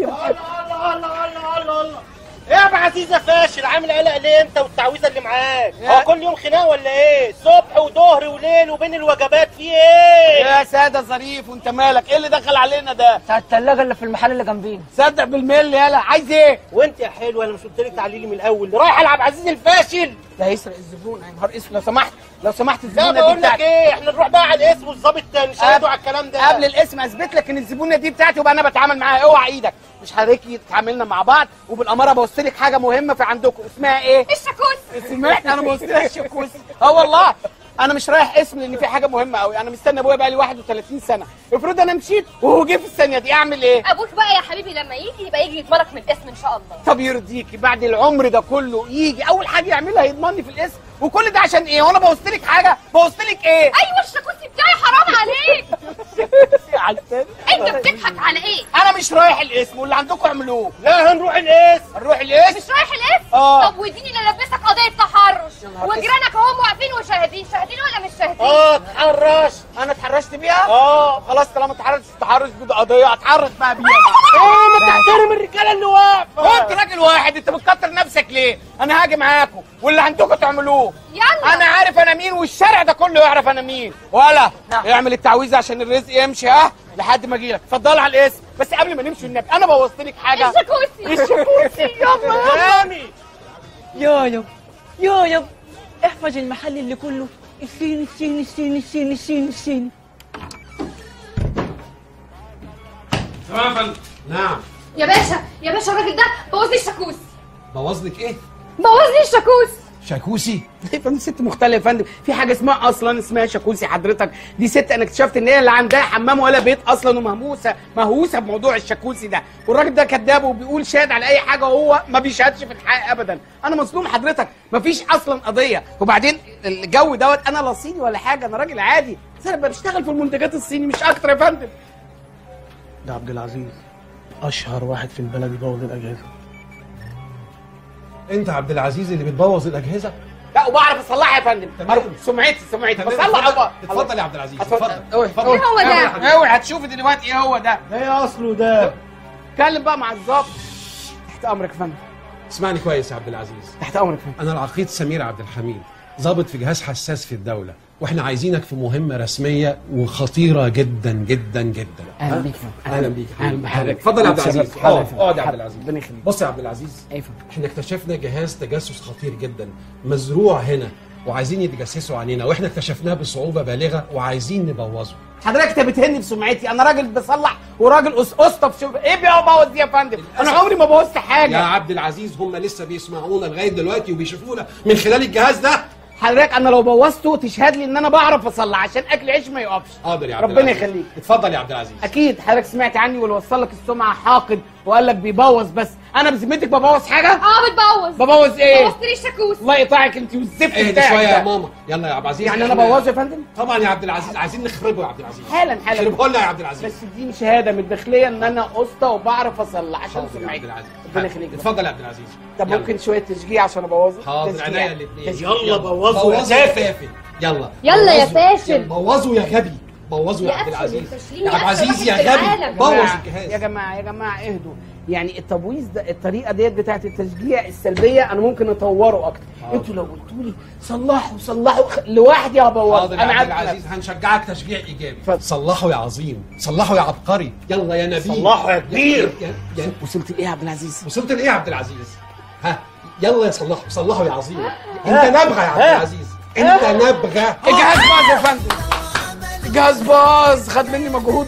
[SPEAKER 6] الله ايه يا ابو عزيزه فاشل؟ عامل قلق ليه انت والتعويذه اللي معاك؟ هو كل يوم خناقه ولا ايه؟ صبح وظهر وليل وبين الوجبات في ايه؟
[SPEAKER 3] يا ساده ظريف، وانت مالك؟ ايه اللي دخل علينا ده؟
[SPEAKER 12] بتاع الثلاجه اللي في المحل اللي جنبينا.
[SPEAKER 3] صدق بالملي. يالا عايز ايه؟
[SPEAKER 6] وانت يا حلو انا مش قلت لك تعالي لي من الاول؟ رايح العب عزيز الفاشل.
[SPEAKER 3] ده هيسرق الزبون يا نهار اسود. لو سمحت لو سمحت
[SPEAKER 6] لا
[SPEAKER 3] الزبونه دي
[SPEAKER 6] بقول لك
[SPEAKER 3] بتاعتي.
[SPEAKER 6] ايه، احنا نروح بقى على الاسم والظابط نشهدوا على الكلام ده.
[SPEAKER 3] قبل الاسم اثبت لك ان الزبونه دي بتاعتي وبقى انا بتعامل معاها. اوعى ايدك، مش حضرتك تعاملنا مع بعض. وبالاماره بوصل لك حاجه مهمه في عندكم اسمها ايه؟
[SPEAKER 11] الشاكوسي.
[SPEAKER 3] سمعت؟ انا بوصل لك الشاكوسي. والله انا مش رايح اسم لان في حاجه مهمه قوي. انا مستني ابويا بقى لي 31 سنه، افرض انا مشيت وهو جه في الثانيه دي، اعمل ايه؟
[SPEAKER 11] ابوك بقى يا حبيبي لما يجي يبقى يجي يضمنك من الاسم ان شاء الله.
[SPEAKER 3] طب يرضيكي بعد العمر ده كله يجي اول حاجه يعملها يضمني في الاسم؟ وكل ده عشان ايه؟ وانا بوظت لك حاجه؟ بوظت لك ايه؟
[SPEAKER 11] ايوه الشاكوسي بتاعي حرام عليك.
[SPEAKER 3] عشان
[SPEAKER 11] انت بتضحك على ايه؟
[SPEAKER 3] انا مش رايح الاسم، واللي عندكم اعملوه.
[SPEAKER 6] لا هنروح الاسم.
[SPEAKER 3] هنروح الاسم؟
[SPEAKER 11] مش رايح الاسم؟ طب وديني اللي لبسك قضيه تحرش، وجيرانك اهم واقفين وشاهدين. شاهدين ولا مش شاهدين؟
[SPEAKER 6] اتحرش.
[SPEAKER 3] انا اتحرشت بيها؟
[SPEAKER 6] خلاص
[SPEAKER 3] طالما اتحرشت التحرش بده قضيه، اتحرش بقى بيها.
[SPEAKER 6] ما تحترم الرجاله اللي واقفه.
[SPEAKER 3] هو انت راجل واحد، انت بتكتر نفسك ليه؟ انا هاجي معاكم واللي عندكم تعملوه.
[SPEAKER 11] يلا
[SPEAKER 3] انا عارف انا مين، والشارع ده كله يعرف انا مين. ولا اعمل التعويذه عشان الرزق يمشي لحد ما اجي لك. اتفضل على الاسم، بس قبل ما نمشي النبي انا بوظت لك حاجه.
[SPEAKER 11] الشاكوسي.
[SPEAKER 3] يلا
[SPEAKER 6] رامي.
[SPEAKER 12] يا احفظ المحل اللي كله الصين الصين الصين الصين الصين الصين.
[SPEAKER 13] تمام يا فندم. نعم
[SPEAKER 11] يا باشا الراجل ده بوظ لي الشاكوسي.
[SPEAKER 13] بوظ لك ايه؟
[SPEAKER 11] بوظ لي الشاكوسي.
[SPEAKER 13] شاكوسي؟
[SPEAKER 3] يا فندم ست مختلفه يا فندم، في حاجه اسمها اصلا اسمها شاكوسي حضرتك. دي ست انا اكتشفت ان هي اللي عندها حمام ولا بيت اصلا، ومهووسه بموضوع الشاكوسي ده، والراجل ده كذاب وبيقول شاهد على اي حاجه وهو ما بيشهدش في الحقيقه ابدا. انا مظلوم حضرتك، مفيش اصلا قضيه. وبعدين الجو دوت انا لا صيني ولا حاجه، انا راجل عادي، بس انا بشتغل في المنتجات الصيني مش اكتر يا فندم.
[SPEAKER 6] ده عبد العزيز اشهر واحد في البلد يبوظ الاجهزه.
[SPEAKER 13] انت عبد العزيز اللي بتبوظ الاجهزه؟
[SPEAKER 3] لا وبعرف اصلحها يا فندم. سمعتي بصلح.
[SPEAKER 13] اتفضل يا عبد العزيز اتفضل.
[SPEAKER 3] اتفضل.
[SPEAKER 11] ايه هو ده؟
[SPEAKER 3] اوعي هتشوفي دلوقتي ايه هو ده.
[SPEAKER 6] ايه اصله ده؟
[SPEAKER 3] اتكلم بقى مع الظابط. تحت امرك يا فندم.
[SPEAKER 13] اسمعني كويس يا عبد العزيز.
[SPEAKER 3] تحت امرك يا فندم.
[SPEAKER 13] انا العقيد سمير عبد الحميد، ضابط في جهاز حساس في الدوله، واحنا عايزينك في مهمه رسميه وخطيره جدا جدا جدا.
[SPEAKER 3] اهلا بيك.
[SPEAKER 13] اهلا بيك.
[SPEAKER 3] اهلا بحضرتك.
[SPEAKER 13] اتفضل يا عبد العزيز. اقعد يا عبد العزيز.
[SPEAKER 3] ربنا يخليك.
[SPEAKER 13] بص يا عبد العزيز،
[SPEAKER 3] ايوه
[SPEAKER 13] احنا اكتشفنا جهاز تجسس خطير جدا مزروع هنا وعايزين يتجسسوا علينا، واحنا اكتشفناه بصعوبه بالغه وعايزين نبوظه.
[SPEAKER 3] حضرتك انت بتهني بسمعتي، انا راجل بصلح وراجل اسطى في شغل. ايه بيبوظ دي يا فندم؟ انا عمري ما بوظت حاجه
[SPEAKER 13] يا عبد العزيز. هم لسه بيسمعونا لغايه دلوقتي وبيشوفونا من خلال الجهاز ده.
[SPEAKER 3] حضرتك انا لو بوظته تشهد لي ان انا بعرف اصلح عشان اكل عيش ما يقفش.
[SPEAKER 13] حاضر يا عبد
[SPEAKER 3] ربنا
[SPEAKER 13] العزيز.
[SPEAKER 3] يخليك.
[SPEAKER 13] اتفضل يا عبد العزيز.
[SPEAKER 3] اكيد حضرتك سمعت عني واللي وصل لك السمعه حاقد وقال لك بيبوظ بس. انا بذمتك ببوظ حاجه؟
[SPEAKER 11] بتبوظ.
[SPEAKER 3] ببوظ ايه؟
[SPEAKER 11] بوظت لي الشاكوش.
[SPEAKER 3] الله يقطعك انت والزفت
[SPEAKER 13] اهدى
[SPEAKER 3] بتاعك
[SPEAKER 13] شويه
[SPEAKER 3] ده.
[SPEAKER 13] يا ماما. يلا يا عبد العزيز.
[SPEAKER 3] يعني انا بوظه يا فندم؟
[SPEAKER 13] طبعا يا عبد العزيز، عايزين نخربه يا عبد العزيز.
[SPEAKER 3] حالا
[SPEAKER 13] خربه لنا يا عبد العزيز.
[SPEAKER 3] بس اديني شهاده من الداخليه ان انا اسطى وبعرف اصلح عشان سمعتي. ربنا يخليك.
[SPEAKER 13] اتفضل يا عبد العزيز.
[SPEAKER 3] طب ممكن شويه تشجيع عشان ابوظه؟
[SPEAKER 13] حاضر عينيا الاثنين.
[SPEAKER 3] يلا بوظه يا
[SPEAKER 13] تافه. يلا
[SPEAKER 11] يلا يا فاشل.
[SPEAKER 13] بوظه يا غبي. بوظه يا عبد العزيز. يا عبد العزيز يا غبي. بوظ الجهاز.
[SPEAKER 3] يا جماعه اهدوا. يعني التبويظ ده الطريقه ديت بتاعت التشجيع السلبيه انا ممكن اطوره اكتر. انتوا لو قلتوا لي صلحوا لوحدي هبوظه.
[SPEAKER 13] حاضر يا عبد العزيز، هنشجعك تشجيع ايجابي. صلحوا يا عظيم، صلحوا يا عبقري، يلا يا نبيل.
[SPEAKER 6] صلحوا يا كبير.
[SPEAKER 3] وصلت لايه يا عبد العزيز؟
[SPEAKER 13] وصلت لايه يا عبد العزيز؟ ها يلا يا صلحوا يا عظيم. انت نبغه يا عبد العزيز، انت نبغه.
[SPEAKER 3] الجهاز باظ يا فندم. الجهاز باظ، خد مني مجهود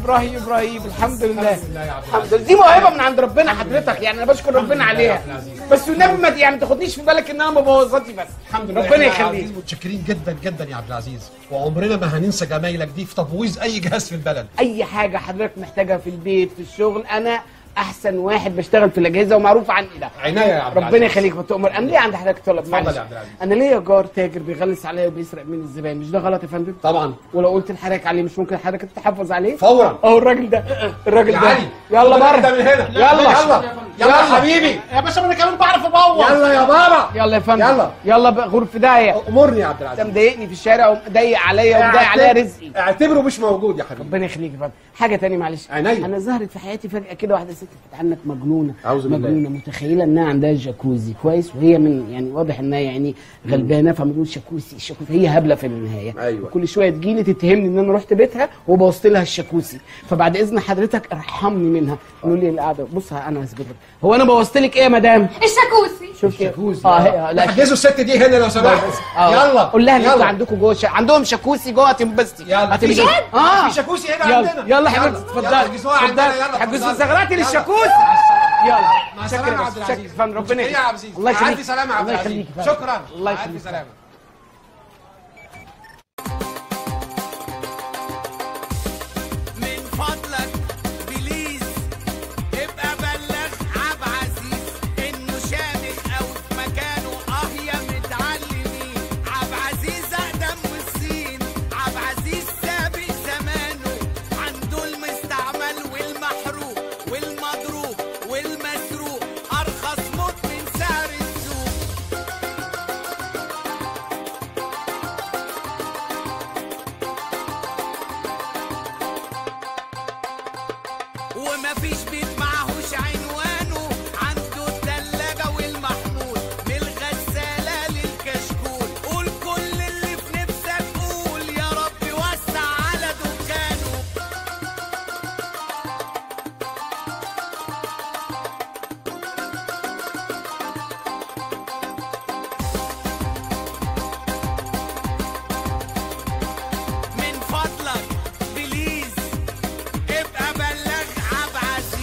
[SPEAKER 3] رهيب. الحمد لله. الحمد لله. دي موهبه من عند ربنا حضرتك، يعني انا بشكر ربنا عليها. بس والنبي ما يعني ما تاخدنيش في بالك ان انا مبوظاتي بس.
[SPEAKER 13] الحمد لله.
[SPEAKER 3] ربنا يخليك.
[SPEAKER 13] متشكرين جدا جدا يا عبد العزيز، وعمرنا ما هننسى جمايلك دي في تبويظ اي جهاز في البلد.
[SPEAKER 3] اي حاجه حضرتك محتاجها في البيت في الشغل، انا احسن واحد بشتغل في الاجهزه ومعروف عني ده.
[SPEAKER 13] عناية يا عبد العزيز.
[SPEAKER 3] ربنا يخليك وتؤمر. انا ليه عند حضرتك طلب؟
[SPEAKER 13] اتفضل يا عبد العزيز.
[SPEAKER 3] انا ليا جار تاجر بيغلس عليا وبيسرق مني الزبائن، مش ده غلط يا فندم؟
[SPEAKER 13] طبعا.
[SPEAKER 3] ولو قلت لحضرتك عليه مش ممكن حضرتك تحافظ عليه؟
[SPEAKER 13] فورا.
[SPEAKER 3] اهو الراجل ده
[SPEAKER 13] يا علي.
[SPEAKER 3] يلا بره.
[SPEAKER 13] ده من هنا.
[SPEAKER 3] يلا
[SPEAKER 13] يا حبيبي.
[SPEAKER 6] يا باشا انا كمان بعرف ابوظ.
[SPEAKER 13] يلا يا بابا.
[SPEAKER 3] يلا يا فندم. يلا بقى غرف داهيه.
[SPEAKER 13] امرني يا عبد العزيز.
[SPEAKER 3] انت مضايقني في الشارع ومضايق عليا ومضايق عليا رزقي.
[SPEAKER 13] اعتبره مش موجود يا حبيبي.
[SPEAKER 3] ربنا يخليك يا فندم. حاجه تانية معلش.
[SPEAKER 13] عينيا.
[SPEAKER 3] انا ظهرت في حياتي فجاه كده واحده ست عنك مجنونه.
[SPEAKER 13] أعوذ بالله.
[SPEAKER 3] مجنونه متخيله انها عندها جاكوزي كويس، وهي من يعني واضح انها يعني غلبانه، فبتقول شاكوسي هي هبله في النهايه.
[SPEAKER 13] أيوة.
[SPEAKER 3] كل شويه تجيلي تتهمني ان انا رحت بيتها وبوظت لها الشاكوسي، فبعد اذن حضرتك ارحمني منها. قولوا لي القعده بص انا هثبت لك. هو انا بوظت لك ايه يا مدام؟
[SPEAKER 11] الشاكوسي.
[SPEAKER 3] شوف
[SPEAKER 13] الشاكوزي.
[SPEAKER 3] لا
[SPEAKER 13] حجزوا الست دي هنا لو سمحت. يلا
[SPEAKER 3] قول لها ان انتوا
[SPEAKER 13] يلا.
[SPEAKER 3] عندكم جوه عندهم شاكوسي جوه هتنبسطي.
[SPEAKER 13] يلا.
[SPEAKER 3] هتنبسطي.
[SPEAKER 13] في شاكوسي هنا عندنا.
[SPEAKER 3] يلا حبيبتي اتفضلي.
[SPEAKER 13] حجزوها عندنا. يلا
[SPEAKER 3] حجزوا زغراتي للشاكوسي. يلا
[SPEAKER 13] مع السلامه يا عبد العزيز.
[SPEAKER 3] فندم ربنا
[SPEAKER 13] يا عبد العزيز.
[SPEAKER 3] الله يخليك.
[SPEAKER 13] الف سلامه يا عبد
[SPEAKER 3] الله
[SPEAKER 13] العزيز.
[SPEAKER 3] يخليك.
[SPEAKER 13] شكرا.
[SPEAKER 3] الله يخليك.
[SPEAKER 13] الف سلامه.
[SPEAKER 14] من فضلك بليز ابقى بلغ عبد العزيز انه شامخ او في مكانه يا متعلمين. عبد العزيز اقدم من الصين، عبد العزيز سابق زمانه، عنده المستعمل والمحروق والمضروب والمسروق، ارخص موت من سعر السوق. ومفيش بيت معهوش عنوانه، عنده التلاجة والمحمول، من الغسالة للكشكول. قول كل اللي في نفسك قول، يا رب وسع على دكانه. من فضلك بليز ابقى بلغ عبد العزيز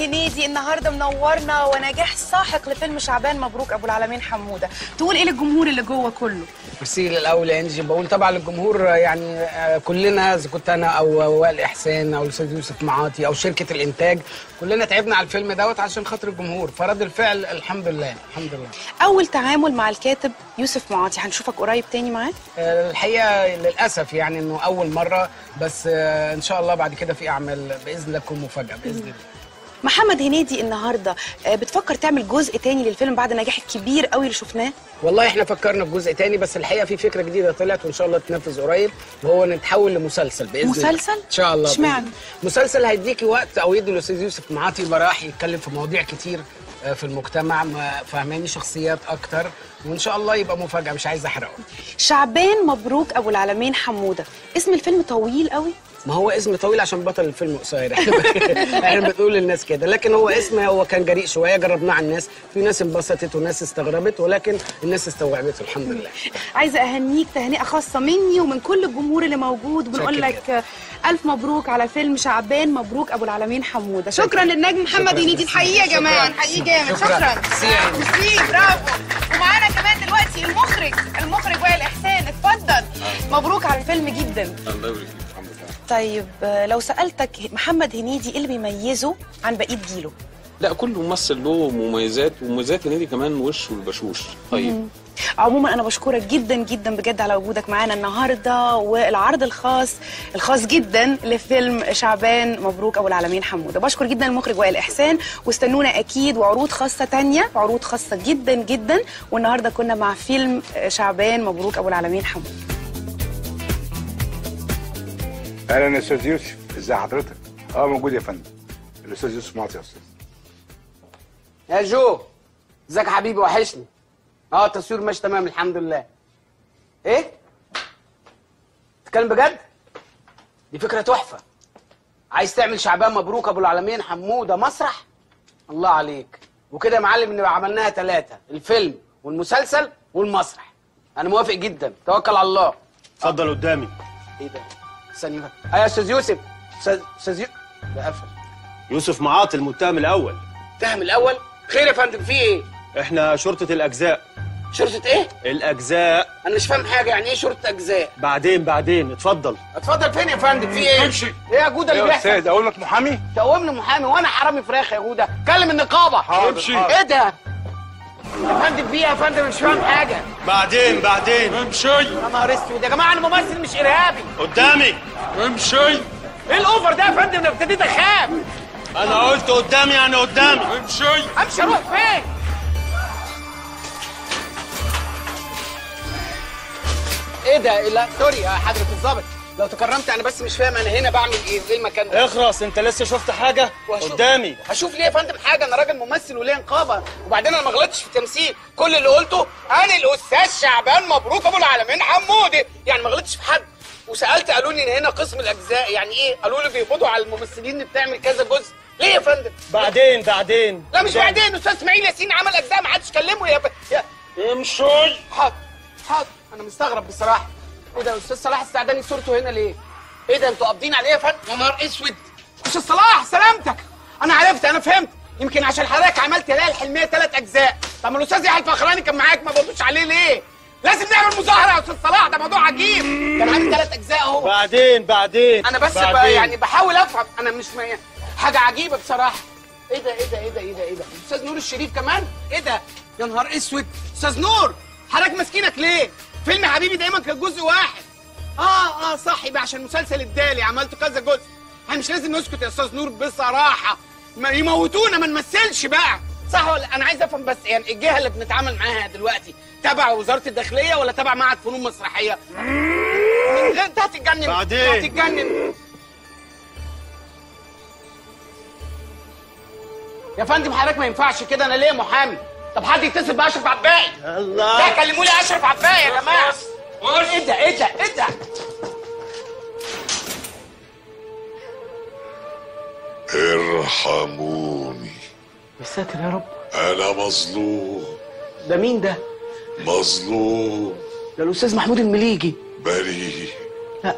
[SPEAKER 15] هنيدي النهارده منورنا ونجاح ساحق لفيلم شعبان مبروك ابو العالمين حموده، تقول ايه للجمهور اللي جوه كله؟
[SPEAKER 3] ميرسي الاول يا انجي. بقول طبعا للجمهور يعني كلنا، اذا كنت انا او وائل احسان او الاستاذ يوسف معاطي او شركه الانتاج، كلنا تعبنا على الفيلم دوت عشان خاطر الجمهور، فرد الفعل الحمد لله الحمد لله.
[SPEAKER 15] اول تعامل مع الكاتب يوسف معاطي، هنشوفك قريب تاني معاه؟
[SPEAKER 3] الحقيقه للاسف يعني انه اول مره، بس ان شاء الله بعد كده في اعمال باذن الله تكون مفاجاه باذن الله.
[SPEAKER 15] محمد هنيدي النهارده بتفكر تعمل جزء تاني للفيلم بعد النجاح الكبير قوي اللي شفناه؟
[SPEAKER 3] والله احنا فكرنا في جزء تاني، بس الحقيقه في فكره جديده طلعت وان شاء الله تنفذ قريب، وهو نتحول لمسلسل باذن الله.
[SPEAKER 15] مسلسل؟
[SPEAKER 3] ان شاء الله.
[SPEAKER 15] اشمعنى؟
[SPEAKER 3] مسلسل هيديكي وقت او يدي الاستاذ يوسف معاطي يبقى راح يتكلم في مواضيع كتير في المجتمع، فهماني شخصيات اكتر، وان شاء الله يبقى مفاجاه مش عايز احرقه.
[SPEAKER 15] شعبان مبروك ابو العالمين حموده، اسم الفيلم طويل قوي.
[SPEAKER 3] ما هو اسم طويل عشان بطل الفيلم قصير. احنا بنقول للناس كده، لكن هو اسم هو كان جريء شويه، جربناه على الناس، في ناس انبسطت وناس استغربت، ولكن الناس استوعبته الحمد لله.
[SPEAKER 15] عايزه اهنيك تهنئه خاصه مني ومن كل الجمهور اللي موجود، بنقول لك الف مبروك على فيلم شعبان مبروك ابو العالمين حموده. شكرا للنجم محمد هنيدي، نحييه يا جماعه، نحييه جامد. شكرا ميرسي برافو. ومعانا كمان دلوقتي المخرج وائل احسان، اتفضل. مبروك على الفيلم جدا.
[SPEAKER 16] الله يبارك فيك. الحمد لله.
[SPEAKER 15] طيب لو سألتك محمد هنيدي ايه اللي بيميزه عن بقية جيله؟
[SPEAKER 16] لا كل ممثل له مميزات، ومميزات هنيدي كمان وش والبشوش. طيب
[SPEAKER 15] عموما انا بشكرك جدا جدا بجد على وجودك معانا النهارده، والعرض الخاص جدا لفيلم شعبان مبروك ابو العالمين حموده. بشكر جدا المخرج وائل احسان، واستنونا اكيد وعروض خاصه تانية، وعروض خاصه جدا جدا. والنهارده كنا مع فيلم شعبان مبروك ابو العالمين حموده.
[SPEAKER 17] اهلا يا استاذ يوسف، ازي حضرتك؟ موجود يا فندم. الاستاذ يوسف معاطي يا استاذ.
[SPEAKER 3] يا جو، ازيك يا حبيبي، وحشني. التصوير ماشي تمام الحمد لله. ايه؟ تتكلم بجد؟ دي فكره تحفه. عايز تعمل شعبان مبروك ابو العالمين حموده مسرح؟ الله عليك. وكده يا معلم نبقى عملناها 3، الفيلم والمسلسل والمسرح. انا موافق جدا، توكل على الله.
[SPEAKER 6] اتفضل قدامي.
[SPEAKER 3] ايه ده؟ ثانيه يا استاذ يوسف. استاذ يوسف ده قفل.
[SPEAKER 6] يوسف معاطي المتهم الاول.
[SPEAKER 3] المتهم الاول؟ خير يا فندم، في ايه؟
[SPEAKER 6] احنا شرطه الاجزاء.
[SPEAKER 3] شرطه ايه؟
[SPEAKER 6] الاجزاء.
[SPEAKER 3] انا مش فاهم حاجه، يعني ايه شرطه اجزاء؟
[SPEAKER 6] بعدين اتفضل.
[SPEAKER 3] اتفضل فين يا فندم؟ في ايه؟
[SPEAKER 17] امشي.
[SPEAKER 3] ايه يا جوده اللي بيحصل؟
[SPEAKER 17] يا استاذ اقول لك محامي؟
[SPEAKER 3] تقومني محامي وانا حرامي فراخ يا جوده؟ كلم النقابه.
[SPEAKER 17] امشي.
[SPEAKER 3] ايه ده؟ يا فندم بيه يا فندم، مش فاهم حاجه.
[SPEAKER 6] بعدين
[SPEAKER 17] امشي.
[SPEAKER 3] يا نهار اسود يا جماعه، انا ممثل مش ارهابي.
[SPEAKER 6] قدامي.
[SPEAKER 17] امشي.
[SPEAKER 3] ايه الاوفر ده يا فندم؟ انا ابتديت اخاف.
[SPEAKER 6] انا قلت قدامي يعني قدامي.
[SPEAKER 17] امشي
[SPEAKER 3] اروح فين؟ ايه ده؟ لا سوري يا حضره الظابط، لو تكرمت انا بس مش فاهم انا هنا بعمل ايه؟ ايه المكان ده؟
[SPEAKER 6] اخرس، انت لسه شفت حاجه؟ قدامي.
[SPEAKER 3] هشوف ليه يا فندم حاجه؟ انا راجل ممثل وليه نقابه، وبعدين انا ما غلطتش في التمثيل، كل اللي قلته انا الاستاذ شعبان مبروك ابو العالمين حموده، يعني ما غلطتش في حد. وسالت قالوا لي هنا قسم الاجزاء، يعني ايه؟ قالوا لي بيقبضوا على الممثلين اللي بتعمل كذا جزء. ليه يا فندم؟
[SPEAKER 6] بعدين
[SPEAKER 3] لا مش بعدين، استاذ اسماعيل ياسين عمل اجزاء ما حدش كلمه يا
[SPEAKER 17] امشي.
[SPEAKER 3] حاضر انا مستغرب بصراحه. ايه ده استاذ صلاح السعداني صورته هنا ليه؟ ايه ده انتوا قابضين عليه يا فندم؟ يا نهار اسود. استاذ صلاح سلامتك، انا عرفت، انا فهمت، يمكن عشان حضرتك عملت ليالي الحلميه 3 اجزاء. طب ما الاستاذ يحيى الفخراني كان معاك، ما بردوش عليه ليه؟ لازم نعمل مظاهره يا استاذ صلاح، ده موضوع عجيب. كان عامل 3 اجزاء اهو.
[SPEAKER 6] بعدين
[SPEAKER 3] انا بس يعني بحاول افهم، انا مش حاجه عجيبه بصراحه. ايه ده؟ استاذ نور الشريف كمان؟ ايه ده؟ يا نهار اسود. استاذ نور حضرتك ماسكينك ليه؟ فيلم حبيبي دايما كان جزء واحد. صح، يبقى عشان مسلسل الدالي عملته كذا جزء. احنا مش لازم نسكت يا استاذ نور بصراحه، ما يموتونا ما نمثلش بقى، صح ولا؟ انا عايز افهم بس، يعني الجهه اللي بنتعامل معاها دلوقتي تبع وزاره الداخليه ولا تبع معهد فنون مسرحيه؟ انت هتتجنن. هتتجنن يا فندم، حضرتك ما ينفعش كده، انا ليا محامي. طب حد يتصل باشرف عباقي.
[SPEAKER 6] الله،
[SPEAKER 3] لا كلموا لي اشرف عباقي يا جماعه. ايه ده؟
[SPEAKER 18] ارحموني،
[SPEAKER 3] يا ساتر يا رب.
[SPEAKER 18] انا مظلوم.
[SPEAKER 3] ده مين ده؟
[SPEAKER 18] مظلوم.
[SPEAKER 3] ده الاستاذ محمود المليجي.
[SPEAKER 18] بريء.
[SPEAKER 3] لا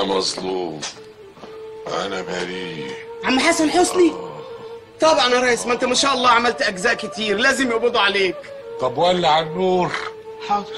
[SPEAKER 18] انا مظلوم، انا بريء.
[SPEAKER 3] عم حسن حسني؟ طبعا يا ريس، ما انت ما شاء الله عملت اجزاء كتير، لازم يقبضوا عليك.
[SPEAKER 18] طب ولع النور.
[SPEAKER 3] حاضر.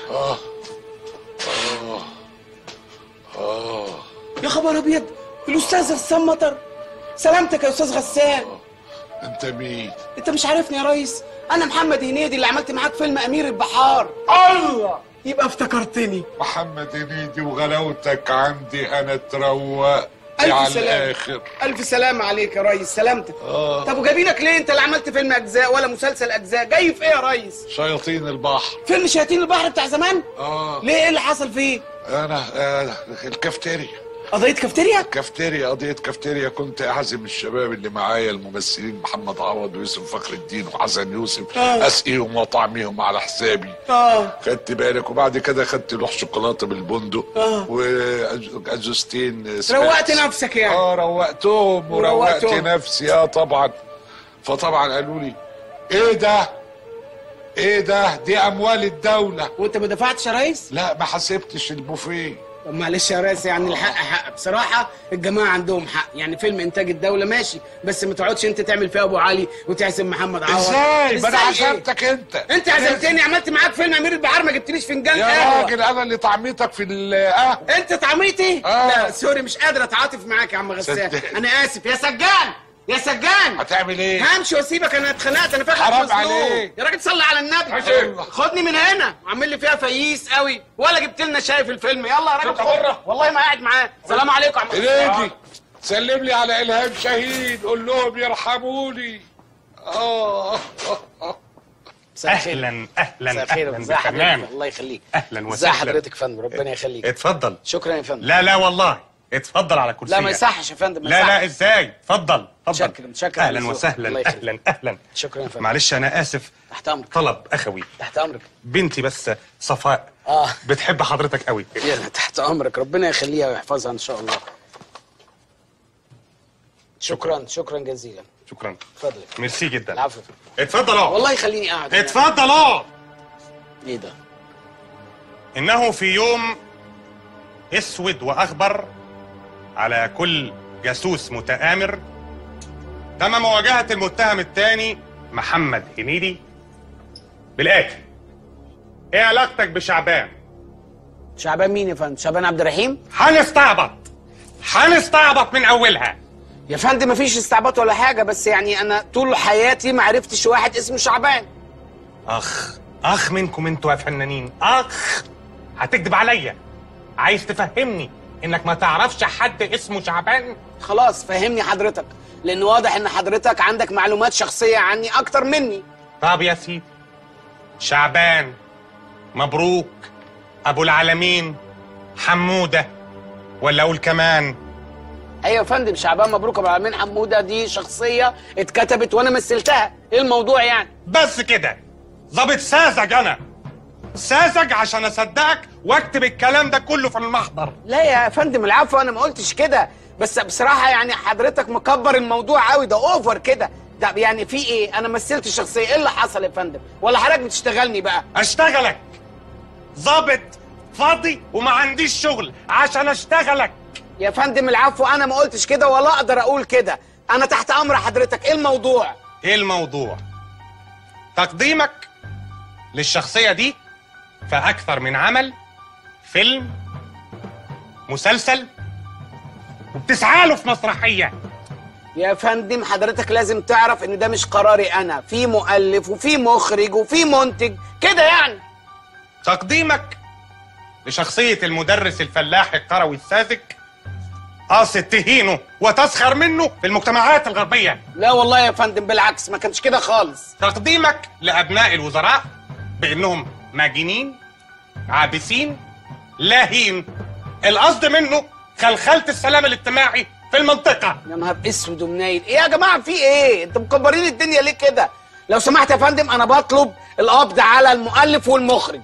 [SPEAKER 18] اه
[SPEAKER 3] يا خبر ابيض، الاستاذ غسان مطر. سلامتك يا استاذ غسان.
[SPEAKER 18] انت مين؟
[SPEAKER 3] انت مش عارفني يا ريس؟ انا محمد هنيدي اللي عملت معاك فيلم امير البحار.
[SPEAKER 18] الله،
[SPEAKER 3] يبقى افتكرتني.
[SPEAKER 18] محمد هنيدي وغلاوتك عندي انا اتروقت
[SPEAKER 3] ألف
[SPEAKER 18] على
[SPEAKER 3] سلامة.
[SPEAKER 18] الاخر.
[SPEAKER 3] الف سلامة عليك يا ريس، سلامتك. طب وجايبينك ليه؟ انت اللي عملت فيلم اجزاء ولا مسلسل اجزاء، جاي في ايه يا ريس؟
[SPEAKER 18] شياطين البحر.
[SPEAKER 3] فيلم شياطين البحر بتاع زمان؟ ليه، ايه اللي حصل فيه؟
[SPEAKER 18] انا الكافتيريا.
[SPEAKER 3] قضية كافتيريا؟
[SPEAKER 18] قضية كافتيريا. كنت أعزم الشباب اللي معايا الممثلين محمد عوض ويوسف فخر الدين وحسن يوسف، أسقيهم وأطعميهم على حسابي. خدت بالك؟ وبعد كده خدت لوح شوكولاتة بالبندق وأجوستين.
[SPEAKER 3] روقت نفسك يعني؟
[SPEAKER 18] روقتهم وروقت نفسي. طبعا. فطبعا قالوا لي ايه ده دي اموال الدولة.
[SPEAKER 3] وانت ما دفعتش يا ريس؟
[SPEAKER 18] لا، ما حسبتش البوفيه.
[SPEAKER 3] طب معلش يا ريس، يعني الحق حق بصراحة، الجماعة عندهم حق، يعني فيلم إنتاج الدولة ماشي، بس ما تقعدش أنت تعمل فيها أبو علي وتعزم محمد عوض.
[SPEAKER 18] إزاي؟ ما أنا
[SPEAKER 3] إيه؟
[SPEAKER 18] عزمتك أنت
[SPEAKER 3] عزمتني، عملت معاك فيلم أمير البحار، ما جبتليش فنجان
[SPEAKER 18] يا
[SPEAKER 3] قهوة.
[SPEAKER 18] راجل، أنا اللي طعميتك في القهوة.
[SPEAKER 3] أنت طعميتي؟ لا سوري، مش قادر أتعاطف معاك يا عم غسان، أنا آسف. يا سجان، يا سجان،
[SPEAKER 18] هتعمل ايه؟
[SPEAKER 3] همشي واسيبك، انا اتخنقت، انا فاكر
[SPEAKER 18] حرام عليك
[SPEAKER 3] يا راجل، صلي على النبي. خدني من هنا، وعامل لي فيها فييس قوي، ولا جبت لنا شاي في الفيلم. يلا يا راجل خد، والله ما قاعد معاه. سلام عليكم يا عم
[SPEAKER 18] هنيدي. سلم لي على إلهام شاهين، قول لهم يرحموني.
[SPEAKER 19] اهلا اهلا
[SPEAKER 3] اهلا
[SPEAKER 19] بالفنان.
[SPEAKER 3] الله يخليك.
[SPEAKER 19] اهلا
[SPEAKER 3] ازي
[SPEAKER 19] وسهلا.
[SPEAKER 3] حضرتك يا فندم؟ ربنا يخليك.
[SPEAKER 19] اتفضل.
[SPEAKER 3] شكرا يا فندم.
[SPEAKER 19] لا والله، اتفضل على كرسي.
[SPEAKER 3] لا ما يصحش يا فندم، ما
[SPEAKER 19] لا
[SPEAKER 3] يصحش.
[SPEAKER 19] ازاي؟ اتفضل.
[SPEAKER 3] متشكر.
[SPEAKER 19] اهلا وسهلا. اهلا.
[SPEAKER 3] شكرا يا فندم.
[SPEAKER 19] معلش انا اسف.
[SPEAKER 3] تحت امرك.
[SPEAKER 19] طلب اخوي.
[SPEAKER 3] تحت امرك.
[SPEAKER 19] بنتي بس صفاء بتحب حضرتك قوي.
[SPEAKER 3] يلا تحت امرك، ربنا يخليها ويحفظها ان شاء الله. شكرا جزيلا.
[SPEAKER 19] شكرا.
[SPEAKER 3] اتفضل.
[SPEAKER 19] ميرسي جدا.
[SPEAKER 3] العفو.
[SPEAKER 19] اتفضل اقعد.
[SPEAKER 3] والله يخليني قاعد.
[SPEAKER 19] اتفضل اقعد.
[SPEAKER 3] ايه ده؟
[SPEAKER 19] انه في يوم اسود واخضر على كل جاسوس متآمر تم مواجهة المتهم الثاني محمد هنيدي بالآتي: ايه علاقتك بشعبان؟
[SPEAKER 3] شعبان مين يا فندم؟ شعبان عبد الرحيم؟
[SPEAKER 19] هنستعبط من اولها
[SPEAKER 3] يا فندم. مفيش استعباط ولا حاجه، بس يعني انا طول حياتي ما عرفتش واحد اسمه شعبان.
[SPEAKER 19] اخ منكم انتوا يا فنانين، هتكذب عليا؟ عايز تفهمني انك ما تعرفش حد اسمه شعبان؟
[SPEAKER 3] خلاص فهمني حضرتك، لان واضح ان حضرتك عندك معلومات شخصيه عني اكتر مني.
[SPEAKER 19] طب يا سيدي، شعبان، مبروك، ابو العالمين، حموده، ولا اقول كمان؟
[SPEAKER 3] ايوه يا فندم، شعبان مبروك ابو العالمين حموده دي شخصيه اتكتبت وانا مثلتها. ايه الموضوع يعني؟
[SPEAKER 19] بس كده؟ ظابط ساذج، انا ساذج عشان اصدقك واكتب الكلام ده كله في المحضر.
[SPEAKER 3] لا يا فندم العفو، انا ما قلتش كده، بس بصراحه يعني حضرتك مكبر الموضوع قوي، ده اوفر كده. ده يعني في ايه؟ انا مثلت الشخصيه، ايه اللي حصل يا فندم؟ ولا حضرتك بتشتغلني بقى؟
[SPEAKER 19] اشتغلك؟ ظابط فاضي وما عنديش شغل عشان اشتغلك؟
[SPEAKER 3] يا فندم العفو، انا ما قلتش كده ولا اقدر اقول كده، انا تحت امر حضرتك. ايه الموضوع؟
[SPEAKER 19] ايه الموضوع؟ تقديمك للشخصيه دي في اكثر من عمل، فيلم، مسلسل، وبتسعى له في مسرحيه.
[SPEAKER 3] يا فندم حضرتك لازم تعرف ان ده مش قراري انا، في مؤلف وفي مخرج وفي منتج كده يعني.
[SPEAKER 19] تقديمك لشخصيه المدرس الفلاح القروي الساذج قاصد تهينه وتسخر منه في المجتمعات الغربيه.
[SPEAKER 3] لا والله يا فندم بالعكس، ما كانش كده خالص.
[SPEAKER 19] تقديمك لابناء الوزراء بانهم ماجنين، عابسين، لاهين، القصد منه خلخله السلام الاجتماعي في المنطقه.
[SPEAKER 3] يا نهار اسود ومنيل، ايه يا جماعه في ايه؟ انتوا مكبرين الدنيا ليه كده؟ لو سمحت يا فندم انا بطلب القبض على المؤلف والمخرج.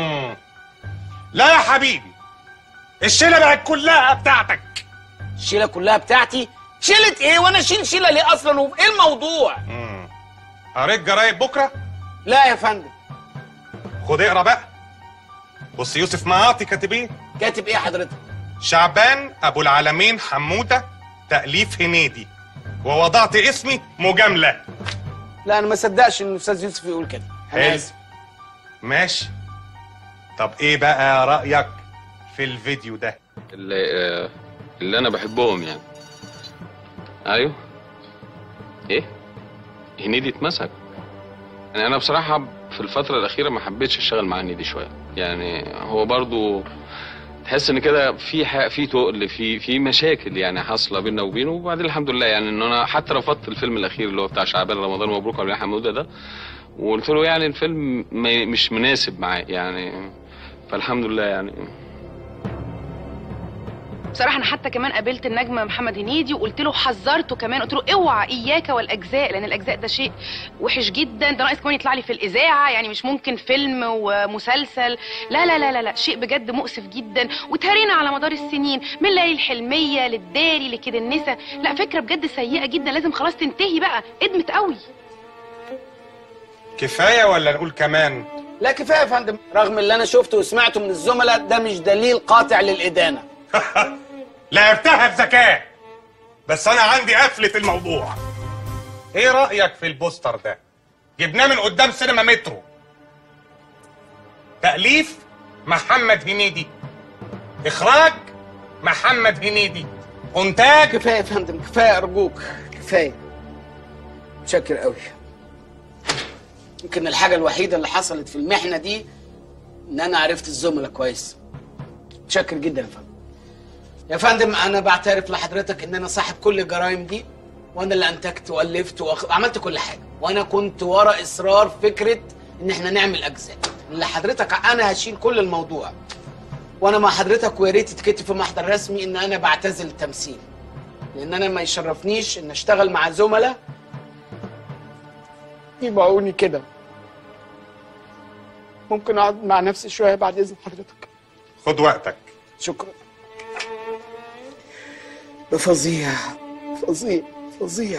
[SPEAKER 19] لا يا حبيبي، الشيله بقت كلها بتاعتك.
[SPEAKER 3] الشيله كلها بتاعتي؟ شيله ايه؟ وانا اشيل شيله ليه اصلا؟ وايه الموضوع؟
[SPEAKER 19] قريت جرايد بكره؟
[SPEAKER 3] لا يا فندم.
[SPEAKER 19] خد اقرا بقى. بص يوسف معاطي كاتب ايه؟
[SPEAKER 3] كاتب ايه حضرتك؟
[SPEAKER 19] شعبان ابو العالمين حموده، تأليف هنيدي، ووضعت اسمي مجامله.
[SPEAKER 3] لا انا ما صدقش ان الاستاذ يوسف يقول كده.
[SPEAKER 19] حلو ماشي. طب ايه بقى رأيك في الفيديو ده؟
[SPEAKER 16] اللي انا بحبهم يعني. ايوه. ايه؟ هنيدي اتمسك. يعني انا بصراحه في الفتره الاخيره ما حبيتش اشتغل مع هنيدي شويه، يعني هو برضو تحس ان كده في تقل في مشاكل يعني حاصله بيننا وبينه. وبعدين الحمد لله يعني ان انا حتى رفضت الفيلم الاخير اللي هو بتاع شعبان رمضان مبروك على حموده ده، وقلت له يعني الفيلم مش مناسب معاه يعني، فالحمد لله يعني.
[SPEAKER 15] بصراحه انا حتى كمان قابلت النجم محمد هنيدي وقلت له، حذرته كمان، قلت له اوعى اياك والاجزاء، لان الاجزاء ده شيء وحش جدا، ده ناقص كمان يطلع لي في الاذاعه، يعني مش ممكن فيلم ومسلسل، لا لا لا لا, لا. شيء بجد مؤسف جدا، وتهرينا على مدار السنين من ليالي الحلميه للداري لكده النسا، لا فكره بجد سيئه جدا، لازم خلاص تنتهي بقى، ادمت قوي.
[SPEAKER 19] كفايه ولا نقول كمان؟
[SPEAKER 3] لا كفايه يا فندم، رغم اللي انا شفته وسمعته من الزملاء ده مش دليل قاطع للادانه.
[SPEAKER 19] لعبتها بذكاء، بس انا عندي قفله الموضوع. ايه رايك في البوستر ده؟ جبناه من قدام سينما مترو، تأليف محمد هنيدي، اخراج محمد هنيدي، انتاج.
[SPEAKER 3] كفايه يا فندم كفايه ارجوك كفايه. متشكر قوي. يمكن الحاجه الوحيده اللي حصلت في المحنه دي ان انا عرفت الزملاء كويس. متشكر جدا يا فندم. يا فندم انا بعترف لحضرتك ان انا صاحب كل الجرائم دي، وانا اللي انتجت والفت وعملت كل حاجه، وانا كنت ورا اصرار فكره ان احنا نعمل اجزاء اللي حضرتك انا هشيل كل الموضوع، وانا مع حضرتك ويا ريت تتكتب في محضر رسمي ان انا بعتزل التمثيل، لان انا ما يشرفنيش ان اشتغل مع زملاء يبيعوني كده. ممكن اقعد مع نفسي شويه بعد اذن حضرتك؟
[SPEAKER 19] خد وقتك.
[SPEAKER 3] شكرا. ده فظيع فظيع فظيع.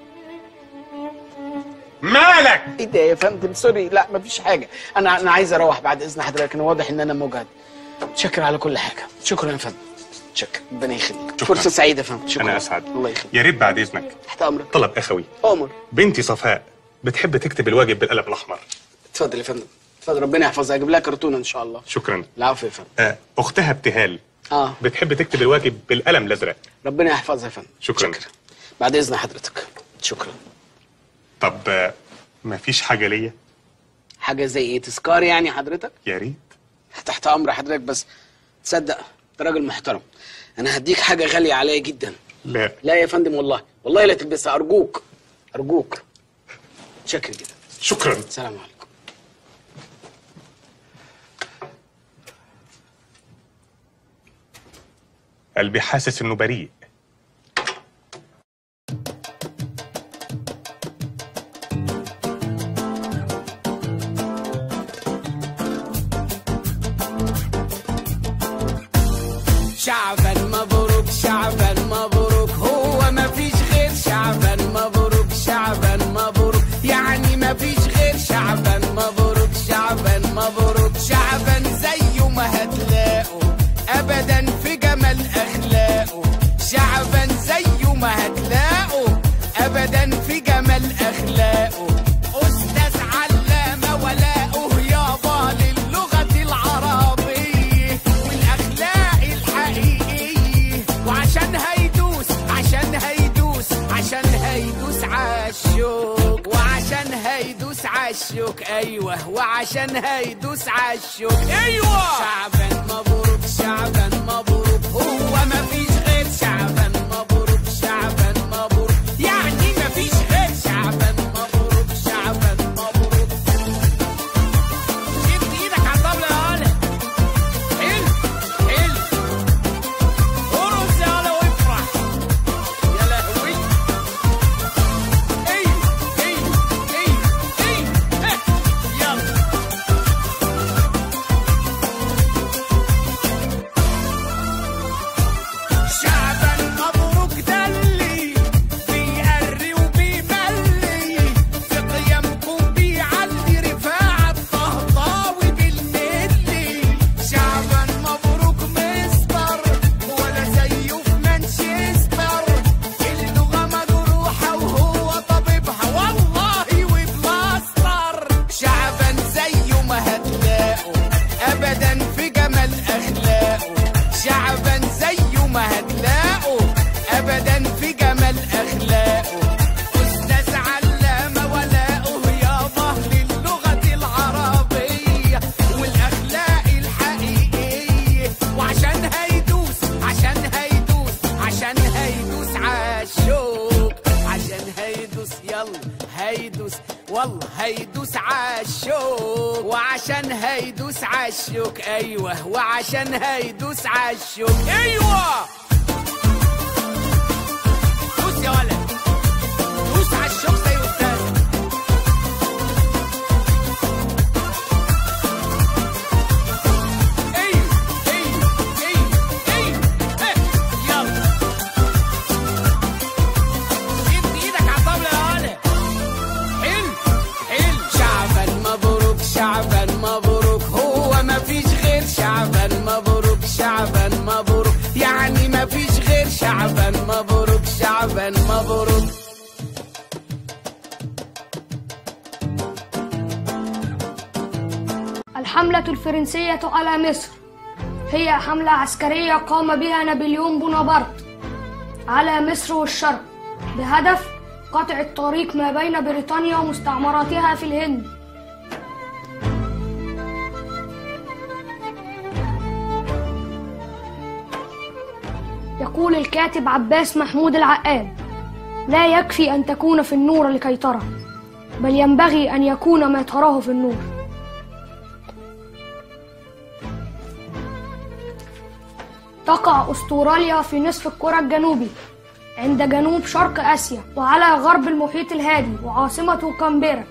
[SPEAKER 19] مالك؟
[SPEAKER 3] ايه ده يا فندم؟ سوري، لا مفيش حاجه، انا عايز اروح بعد اذن حضرتك، انا واضح ان انا مجهد. شكرا على كل حاجه. شكرا يا فندم. شكرا، ربنا يخليك. فرصه سعيده يا فندم. شكرا.
[SPEAKER 19] انا اسعد.
[SPEAKER 3] الله يخليك.
[SPEAKER 19] يا ريت بعد اذنك
[SPEAKER 3] تحت امرك.
[SPEAKER 19] طلب اخوي.
[SPEAKER 3] امر.
[SPEAKER 19] بنتي صفاء بتحب تكتب الواجب بالقلم الاحمر.
[SPEAKER 3] اتفضل يا فندم، اتفضل، ربنا يحفظها، هجيب لها كرتونه ان شاء الله.
[SPEAKER 19] شكرا.
[SPEAKER 3] العفو يا فندم.
[SPEAKER 19] اختها ابتهال بتحب تكتب الواجب بالقلم الازرق.
[SPEAKER 3] ربنا يحفظها يا فندم.
[SPEAKER 19] شكرا.
[SPEAKER 3] بعد اذن حضرتك. شكرا.
[SPEAKER 19] طب مفيش حاجه ليا؟
[SPEAKER 3] حاجه زي ايه؟ تذكار يعني حضرتك؟
[SPEAKER 19] يا ريت.
[SPEAKER 3] تحت امر حضرتك، بس تصدق انت راجل محترم، انا هديك حاجه غاليه عليا جدا.
[SPEAKER 19] لا
[SPEAKER 3] لا يا فندم، والله والله لا تلبسها، ارجوك ارجوك. شكرا جدا.
[SPEAKER 19] شكرا.
[SPEAKER 3] السلام عليكم.
[SPEAKER 19] قلبي حاسس انه بريء.
[SPEAKER 14] شعبان مبروك شعبان مبروك، هو ما فيش غير شعبان مبروك شعبان مبروك، يعني ما فيش غير شعبان مبروك شعبان مبروك، شعبان زيه ما هتلاقوا ابدا في جمال اخلاقه، شعبان زيه ما هتلاقوا ابدا في جمال اخلاقه، استاذ علامه ولاؤه يابا للغه العربيه والاخلاق الحقيقيه، وعشان هيدوس عالشوك، وعشان هيدوس عالشوك، ايوه وعشان هيدوس عالشوك، ايوه. شعبان مبروك شعبان مبروك، هو ما فيش غير شعبان مبروك شعبان مبروك، يعني ما فيش غير شعبان مبروك شعبان مبروك. شد ايدك على الطبلة يا هلا. حلو حلو، ارقص يا هلا وافرح يا لهوي. شعبان مبروك
[SPEAKER 3] يلا هيدوس والله هيدوس عالشوك، وعشان هيدوس عالشوك ايوه، وعشان هيدوس عالشوك ايوه. دوس يا ولد، دوس عالشوك زي استاذ. شعبان مبروك، هو ما فيش غير شعبان مبروك، شعبان مبروك يعني ما فيش غير شعبان مبروك، شعبان مبروك.
[SPEAKER 20] الحملة الفرنسية على مصر هي حملة عسكرية قام بها نابليون بونابرت على مصر والشرق بهدف قطع الطريق ما بين بريطانيا ومستعمراتها في الهند. يقول الكاتب عباس محمود العقاد: لا يكفي أن تكون في النور لكي ترى، بل ينبغي أن يكون ما تراه في النور. تقع أستراليا في نصف الكرة الجنوبي عند جنوب شرق آسيا وعلى غرب المحيط الهادي، وعاصمته كامبيرا.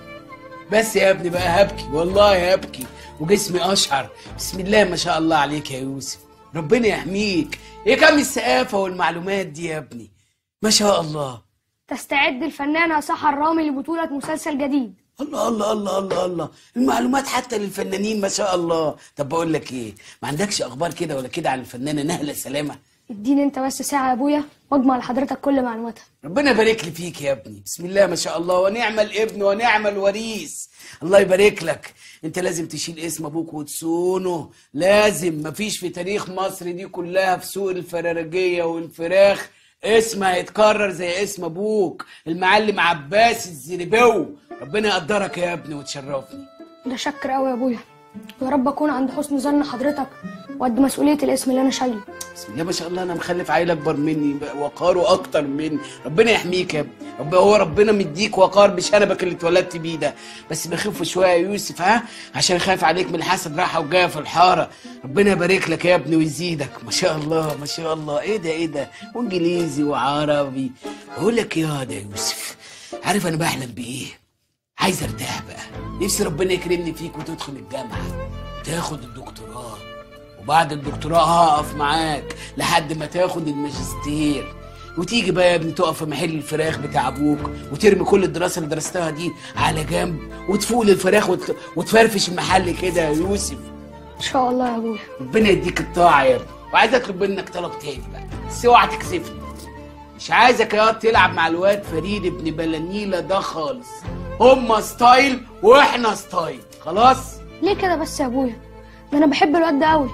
[SPEAKER 3] بس يا ابني بقى هبكي، والله هبكي وجسمي أشعر. بسم الله ما شاء الله عليك يا يوسف، ربنا يحميك. ايه كم الثقافة والمعلومات دي يا ابني، ما شاء الله.
[SPEAKER 20] تستعد الفنانة سحر رامي لبطولة مسلسل جديد.
[SPEAKER 3] الله الله الله الله الله، المعلومات حتى للفنانين ما شاء الله. طب بقول لك ايه، ما عندكش اخبار كده ولا كده عن الفنانة نهلة سلامة؟
[SPEAKER 20] اديني انت بس ساعة يا ابويا واجمع لحضرتك كل معلوماتها.
[SPEAKER 3] ربنا يبارك لي فيك يا ابني، بسم الله ما شاء الله، ونعم الابن ونعم الوريث. الله يبارك لك. انت لازم تشيل اسم ابوك وتصونه، لازم. مفيش في تاريخ مصر دي كلها في سوق الفرارجية والفراخ اسم هيتكرر زي اسم ابوك المعلم عباس الزرباوي. ربنا يقدرك يا ابني وتشرفني.
[SPEAKER 20] ده شكر قوي يا ابويا، ويا رب اكون عند حسن ظن حضرتك وقد مسؤولية الاسم اللي انا شايله.
[SPEAKER 3] بسم الله ما شاء الله، انا مخلف عيل اكبر مني وقاره اكتر مني. ربنا يحميك يا ابني، هو ربنا مديك وقار بشنبك اللي اتولدت بيه ده. بس بخف شويه يا يوسف، ها، عشان خايف عليك من الحسد رايحه وجايه في الحاره. ربنا يبارك لك يا ابني ويزيدك. ما شاء الله ما شاء الله. ايه ده ايه ده، وانجليزي وعربي. بقول لك يا ده يوسف، عارف انا بحلم بايه؟ عايز ارتاح بقى، نفسي ربنا يكرمني فيك وتدخل الجامعه تاخد الدكتوراه، وبعد الدكتوراه هقف معاك لحد ما تاخد الماجستير، وتيجي بقى يا ابني تقف في محل الفراخ بتاع ابوك وترمي كل الدراسه اللي درستها دي على جنب وتفوق للفراخ وتفرفش المحل كده يا يوسف.
[SPEAKER 20] ان شاء الله يا ابويا.
[SPEAKER 3] ربنا يديك الطاعه يا ابني. وعايز اطلب منك طلب تاني بقى، بس اوعى تكسفني. مش عايزك يا واد تلعب مع الواد فريد ابن بلانيله ده خالص. هما ستايل واحنا ستايل، خلاص؟
[SPEAKER 20] ليه كده بس يا ابويا؟ ده انا بحب الواد ده قوي.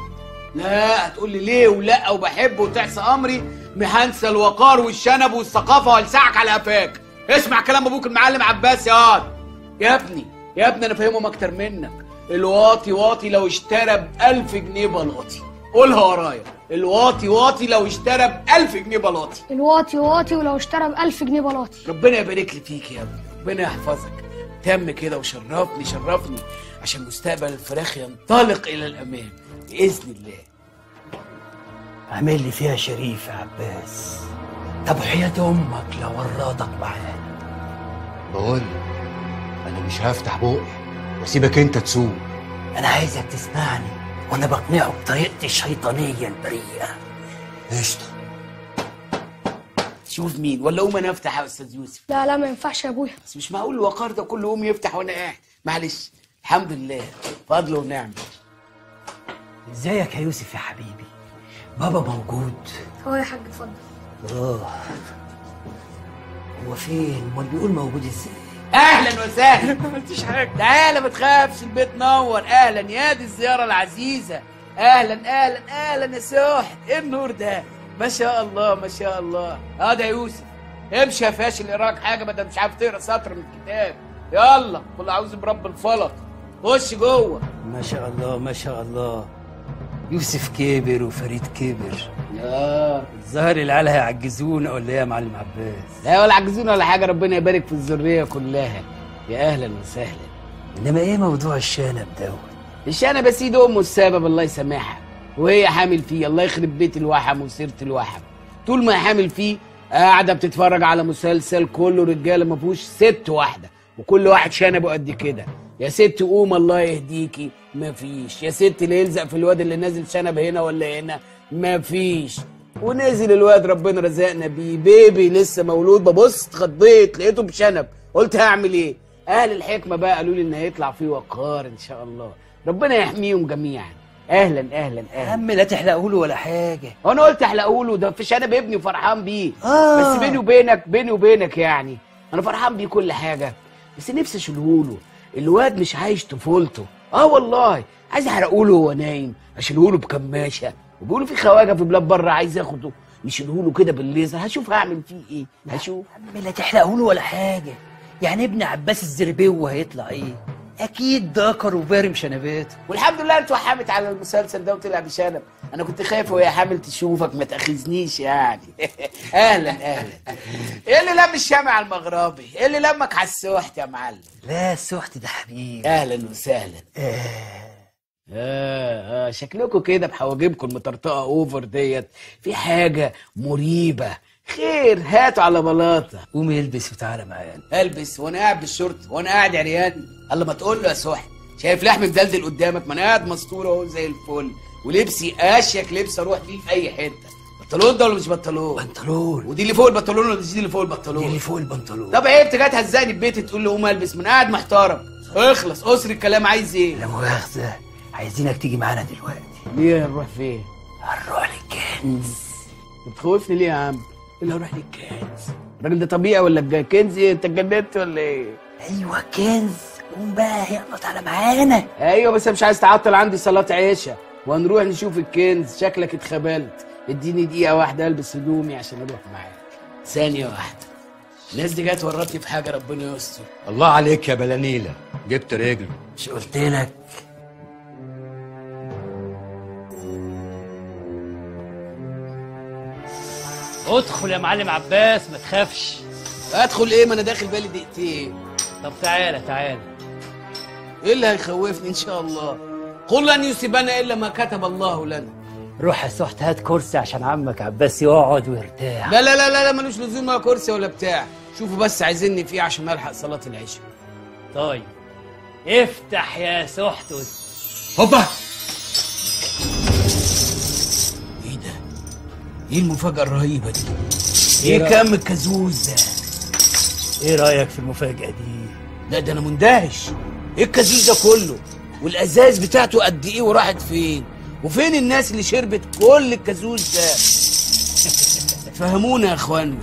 [SPEAKER 3] لا هتقول لي ليه ولا وبحبه وتعصى امري؟ محنسى الوقار والشنب والثقافه والسعك على قفاك. اسمع كلام ابوك المعلم عباس يا واد. يا ابني يا ابني انا فاهمهم اكتر منك. الواطي واطي لو اشترى ب1000 جنيه بلاطي. قولها ورايا، الواطي واطي لو اشترى ب1000 جنيه بلاطي.
[SPEAKER 20] الواطي واطي ولو اشترى ب1000 جنيه بلاطي.
[SPEAKER 3] ربنا يبارك لي فيك يا ابني، ربنا يحفظك. تم كده وشرفني شرفني عشان مستقبل الفراخ ينطلق الى الامام باذن الله.
[SPEAKER 21] عامل لي فيها شريف يا عباس. طب وحياة امك لو ورطك معانا.
[SPEAKER 22] بقول انا مش هفتح بوقي واسيبك انت تسوق.
[SPEAKER 21] انا عايزك تسمعني وانا بقنعه بطريقتي الشيطانيه البريئه.
[SPEAKER 3] قشطه. شوف مين، ولا قوم انا افتح يا استاذ يوسف؟
[SPEAKER 20] لا لا ما ينفعش يا ابويا.
[SPEAKER 3] بس مش معقول الوقار ده كله قوم يفتح وانا قاعد. معلش، الحمد لله فضل ونعمه.
[SPEAKER 21] ازيك يا يوسف يا حبيبي؟ بابا موجود؟
[SPEAKER 20] هو يا حاج اتفضل.
[SPEAKER 21] هو فين؟ امال بيقول موجود ازاي؟
[SPEAKER 3] اهلا وسهلا. ما عملتش حاجه. تعالى ما تخافش، البيت نور. اهلا يا دي الزياره العزيزه. اهلا اهلا اهلا يا سوحت. ايه النور ده؟ ما شاء الله ما شاء الله. ده يا يوسف امشي يا فاشل، اقراك حاجه بدل مش عارف تقرا سطر من الكتاب. يلا قول اعوذ برب الفلق. خش جوه.
[SPEAKER 21] ما شاء الله ما شاء الله. يوسف كبر وفريد كبر. الظاهر العيال هيعجزونا ولا ايه يا معلم عباس؟
[SPEAKER 3] لا ولا عجزونا ولا حاجه، ربنا يبارك في الذريه كلها. يا اهلا وسهلا.
[SPEAKER 21] انما ايه موضوع الشنب دوت؟
[SPEAKER 3] الشنب يا سيدي امه السبب الله يسامحها، وهي حامل فيه. الله يخرب بيت الوحم وسيره الوحم. طول ما هي حامل فيه قاعده بتتفرج على مسلسل كله رجاله ما فيهوش ست واحده، وكل واحد شنبه قد كده. يا ست قوم الله يهديكي، مفيش. يا ست اللي يلزق في الواد اللي نازل شنب هنا ولا هنا، مفيش. ونزل الواد ربنا رزقنا بيه بيبي لسه مولود. ببص اتخضيت لقيته بشنب، قلت هعمل ايه؟ اهل الحكمه بقى قالوا لي ان هيطلع فيه وقار ان شاء الله. ربنا يحميهم جميعا. اهلا اهلا اهلا.
[SPEAKER 21] يا عم لا تحلقوا له ولا حاجه.
[SPEAKER 3] وانا قلت احلقوا له؟ ده في شنب ابني وفرحان بيه. بس بيني وبينك يعني انا فرحان بيه كل حاجه، بس نفسي اشيله له. الواد مش عايش طفولته. والله عايز احرقه له وهو نايم، اشيله له بكماشه. وبيقولوا في خواجه في بلاد بره عايز ياخده يشيله له كده بالليزر. هشوف هعمل فيه ايه. هشوف.
[SPEAKER 21] يا عم لا تحلقوا له ولا حاجه. يعني ابن عباس الزربيو هيطلع ايه؟ اكيد ذكر وبارم شنباته.
[SPEAKER 3] والحمد لله انت وحمت على المسلسل ده وطلع بشنب. انا كنت خايف وهي حامل تشوفك ما تاخذنيش يعني. اهلا اهلا. ايه اللي لم الشمع المغربي؟ ايه اللي لمك على السوحت يا معلم؟
[SPEAKER 21] لا السوحت ده حبيبي.
[SPEAKER 3] اهلا وسهلا. شكلكم كده بحواجبكم المطرطقه اوفر ديت في حاجه مريبه. خير هاتوا على بلاطه.
[SPEAKER 21] قوم البس وتعالى معانا.
[SPEAKER 3] البس وانا قاعد بالشورت وانا قاعد عريان؟ الله ما تقول له يا سوحي، شايف لحم مدلدل قدامك؟ ما انا قاعد مسطور اهو زي الفل، ولبسي اشيك لبس اروح بيه في اي حته. بنطلون ده ولا مش بنطلون؟
[SPEAKER 21] بنطلون.
[SPEAKER 3] ودي اللي فوق البنطلون ولا دي اللي فوق البنطلون؟
[SPEAKER 21] دي اللي فوق البنطلون.
[SPEAKER 3] طب عيب جاي تهزقني في بيتي تقول لي قوم البس؟ من قاعد محترم. اخلص قصر الكلام. عايز ايه؟
[SPEAKER 21] لا مؤاخذه، عايزينك تيجي معانا دلوقتي.
[SPEAKER 3] ليه هنروح فين؟
[SPEAKER 21] هنروح للكنز.
[SPEAKER 3] بتخوفني ليه يا عم؟ اللي هروح للكنز؟ الراجل ده طبيعي ولا كنز ايه؟ انت اتجننت ولا ايه؟
[SPEAKER 21] ايوه كنز. قوم بقى يلا تعالى معانا.
[SPEAKER 3] ايوه بس مش عايز تعطل، عندي صلاه عشاء وهنروح نشوف الكنز. شكلك اتخبلت. اديني دقيقه واحده البس هدومي عشان اروح معاك. ثانيه واحده. الناس دي جايه تورطني في حاجه ربنا يستر.
[SPEAKER 22] الله عليك يا بلانيله، جبت رجله.
[SPEAKER 21] مش قلت لك؟ ادخل يا معلم عباس ما تخافش.
[SPEAKER 3] ادخل ايه؟ ما انا داخل بالي دقيقتين.
[SPEAKER 21] طب تعالى تعالى.
[SPEAKER 3] ايه اللي هيخوفني ان شاء الله؟ قل لن يصيبنا الا ما كتب الله لنا.
[SPEAKER 21] روح يا سحت هات كرسي عشان عمك عباس يقعد ويرتاح.
[SPEAKER 3] لا لا لا لا ملوش لزوم ولا كرسي ولا بتاع. شوفوا بس عايزيني فيه عشان الحق صلاه العشاء.
[SPEAKER 21] طيب افتح يا سحت.
[SPEAKER 3] هوبا. ايه ده؟ ايه المفاجأة الرهيبة دي؟ ايه كم الكازوز ده؟
[SPEAKER 21] ايه رأيك في المفاجأة دي؟
[SPEAKER 3] لا ده انا مندهش. ايه الكازوز ده كله؟ والازاز بتاعته قد ايه وراحت فين؟ وفين الناس اللي شربت كل الكازوز ده؟ فهمونا يا اخوانا.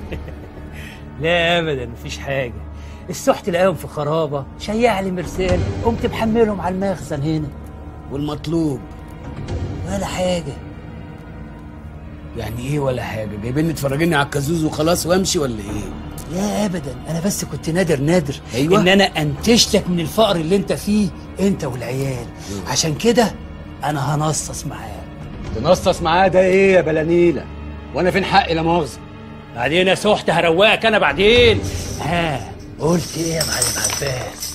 [SPEAKER 21] لا ابدا مفيش حاجة. السحت لقاهم في خرابة، شيع لي مرسال، قمت محملهم على المخزن هنا.
[SPEAKER 3] والمطلوب؟
[SPEAKER 21] ولا حاجة.
[SPEAKER 3] يعني ايه ولا حاجة؟ جايبيني تفرجيني على الكازوز وخلاص وامشي ولا ايه؟
[SPEAKER 21] لا ابدا، انا بس كنت نادر
[SPEAKER 3] أيوة؟
[SPEAKER 21] ان انا انتشتك من الفقر اللي انت فيه انت والعيال. عشان كده انا هنصص معاك.
[SPEAKER 22] تنصص معاه ده ايه يا بلانيله؟ وانا فين حقي لا مؤاخذه؟
[SPEAKER 21] بعدين يا سحت هروقك انا بعدين. قلت ايه يا معلم عباس؟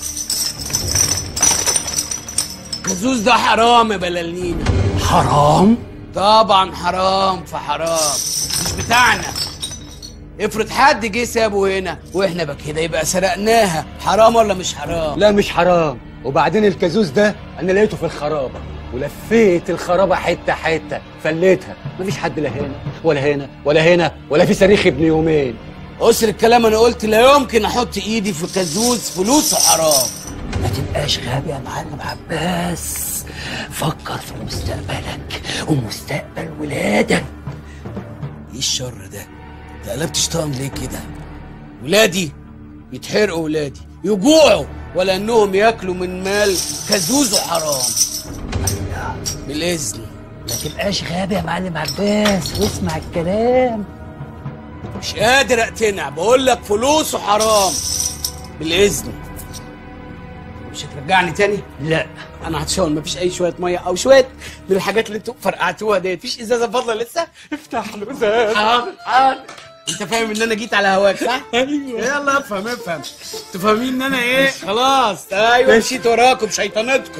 [SPEAKER 3] الكازوز ده حرام يا بلالينا.
[SPEAKER 21] حرام؟
[SPEAKER 3] طبعا حرام في حرام، مش بتاعنا. افرض حد جه سابه هنا واحنا بقى كده يبقى سرقناها. حرام ولا مش حرام؟
[SPEAKER 22] لا مش حرام. وبعدين الكازوز ده انا لقيته في الخرابه ولفيت الخرابه حته حته فليتها. مفيش حد لا هنا ولا هنا ولا هنا ولا في صريخ ابن يومين.
[SPEAKER 3] قصر الكلام انا قلت لا يمكن احط ايدي في كازوز فلوسه حرام.
[SPEAKER 21] ما تبقاش غبي يا معلم عباس. فكر في مستقبلك ومستقبل ولادك.
[SPEAKER 3] ايه الشر ده؟ انت قلبت شيطان ليه كده؟ ولادي يتحرقوا، ولادي يجوعوا، ولا انهم ياكلوا من مال كازوز وحرام. بالاذن.
[SPEAKER 21] ما تبقاش غبي يا معلم عباس واسمع الكلام.
[SPEAKER 3] مش قادر اقتنع، بقول لك فلوسه حرام. بالاذن. مش هترجعني تاني؟
[SPEAKER 21] لا
[SPEAKER 3] انا هتشاور. مفيش اي شويه ميه او شويه من الحاجات اللي انتوا فرقعتوها ديت. مفيش ازازه فاضله لسه؟ افتح له ازازه. حاضر. انت فاهم ان انا جيت على هواك صح؟ ايوه. يلا افهم. انتوا فاهمين ان انا ايه؟ خلاص. ايوه مشيت وراكم شيطانتكم.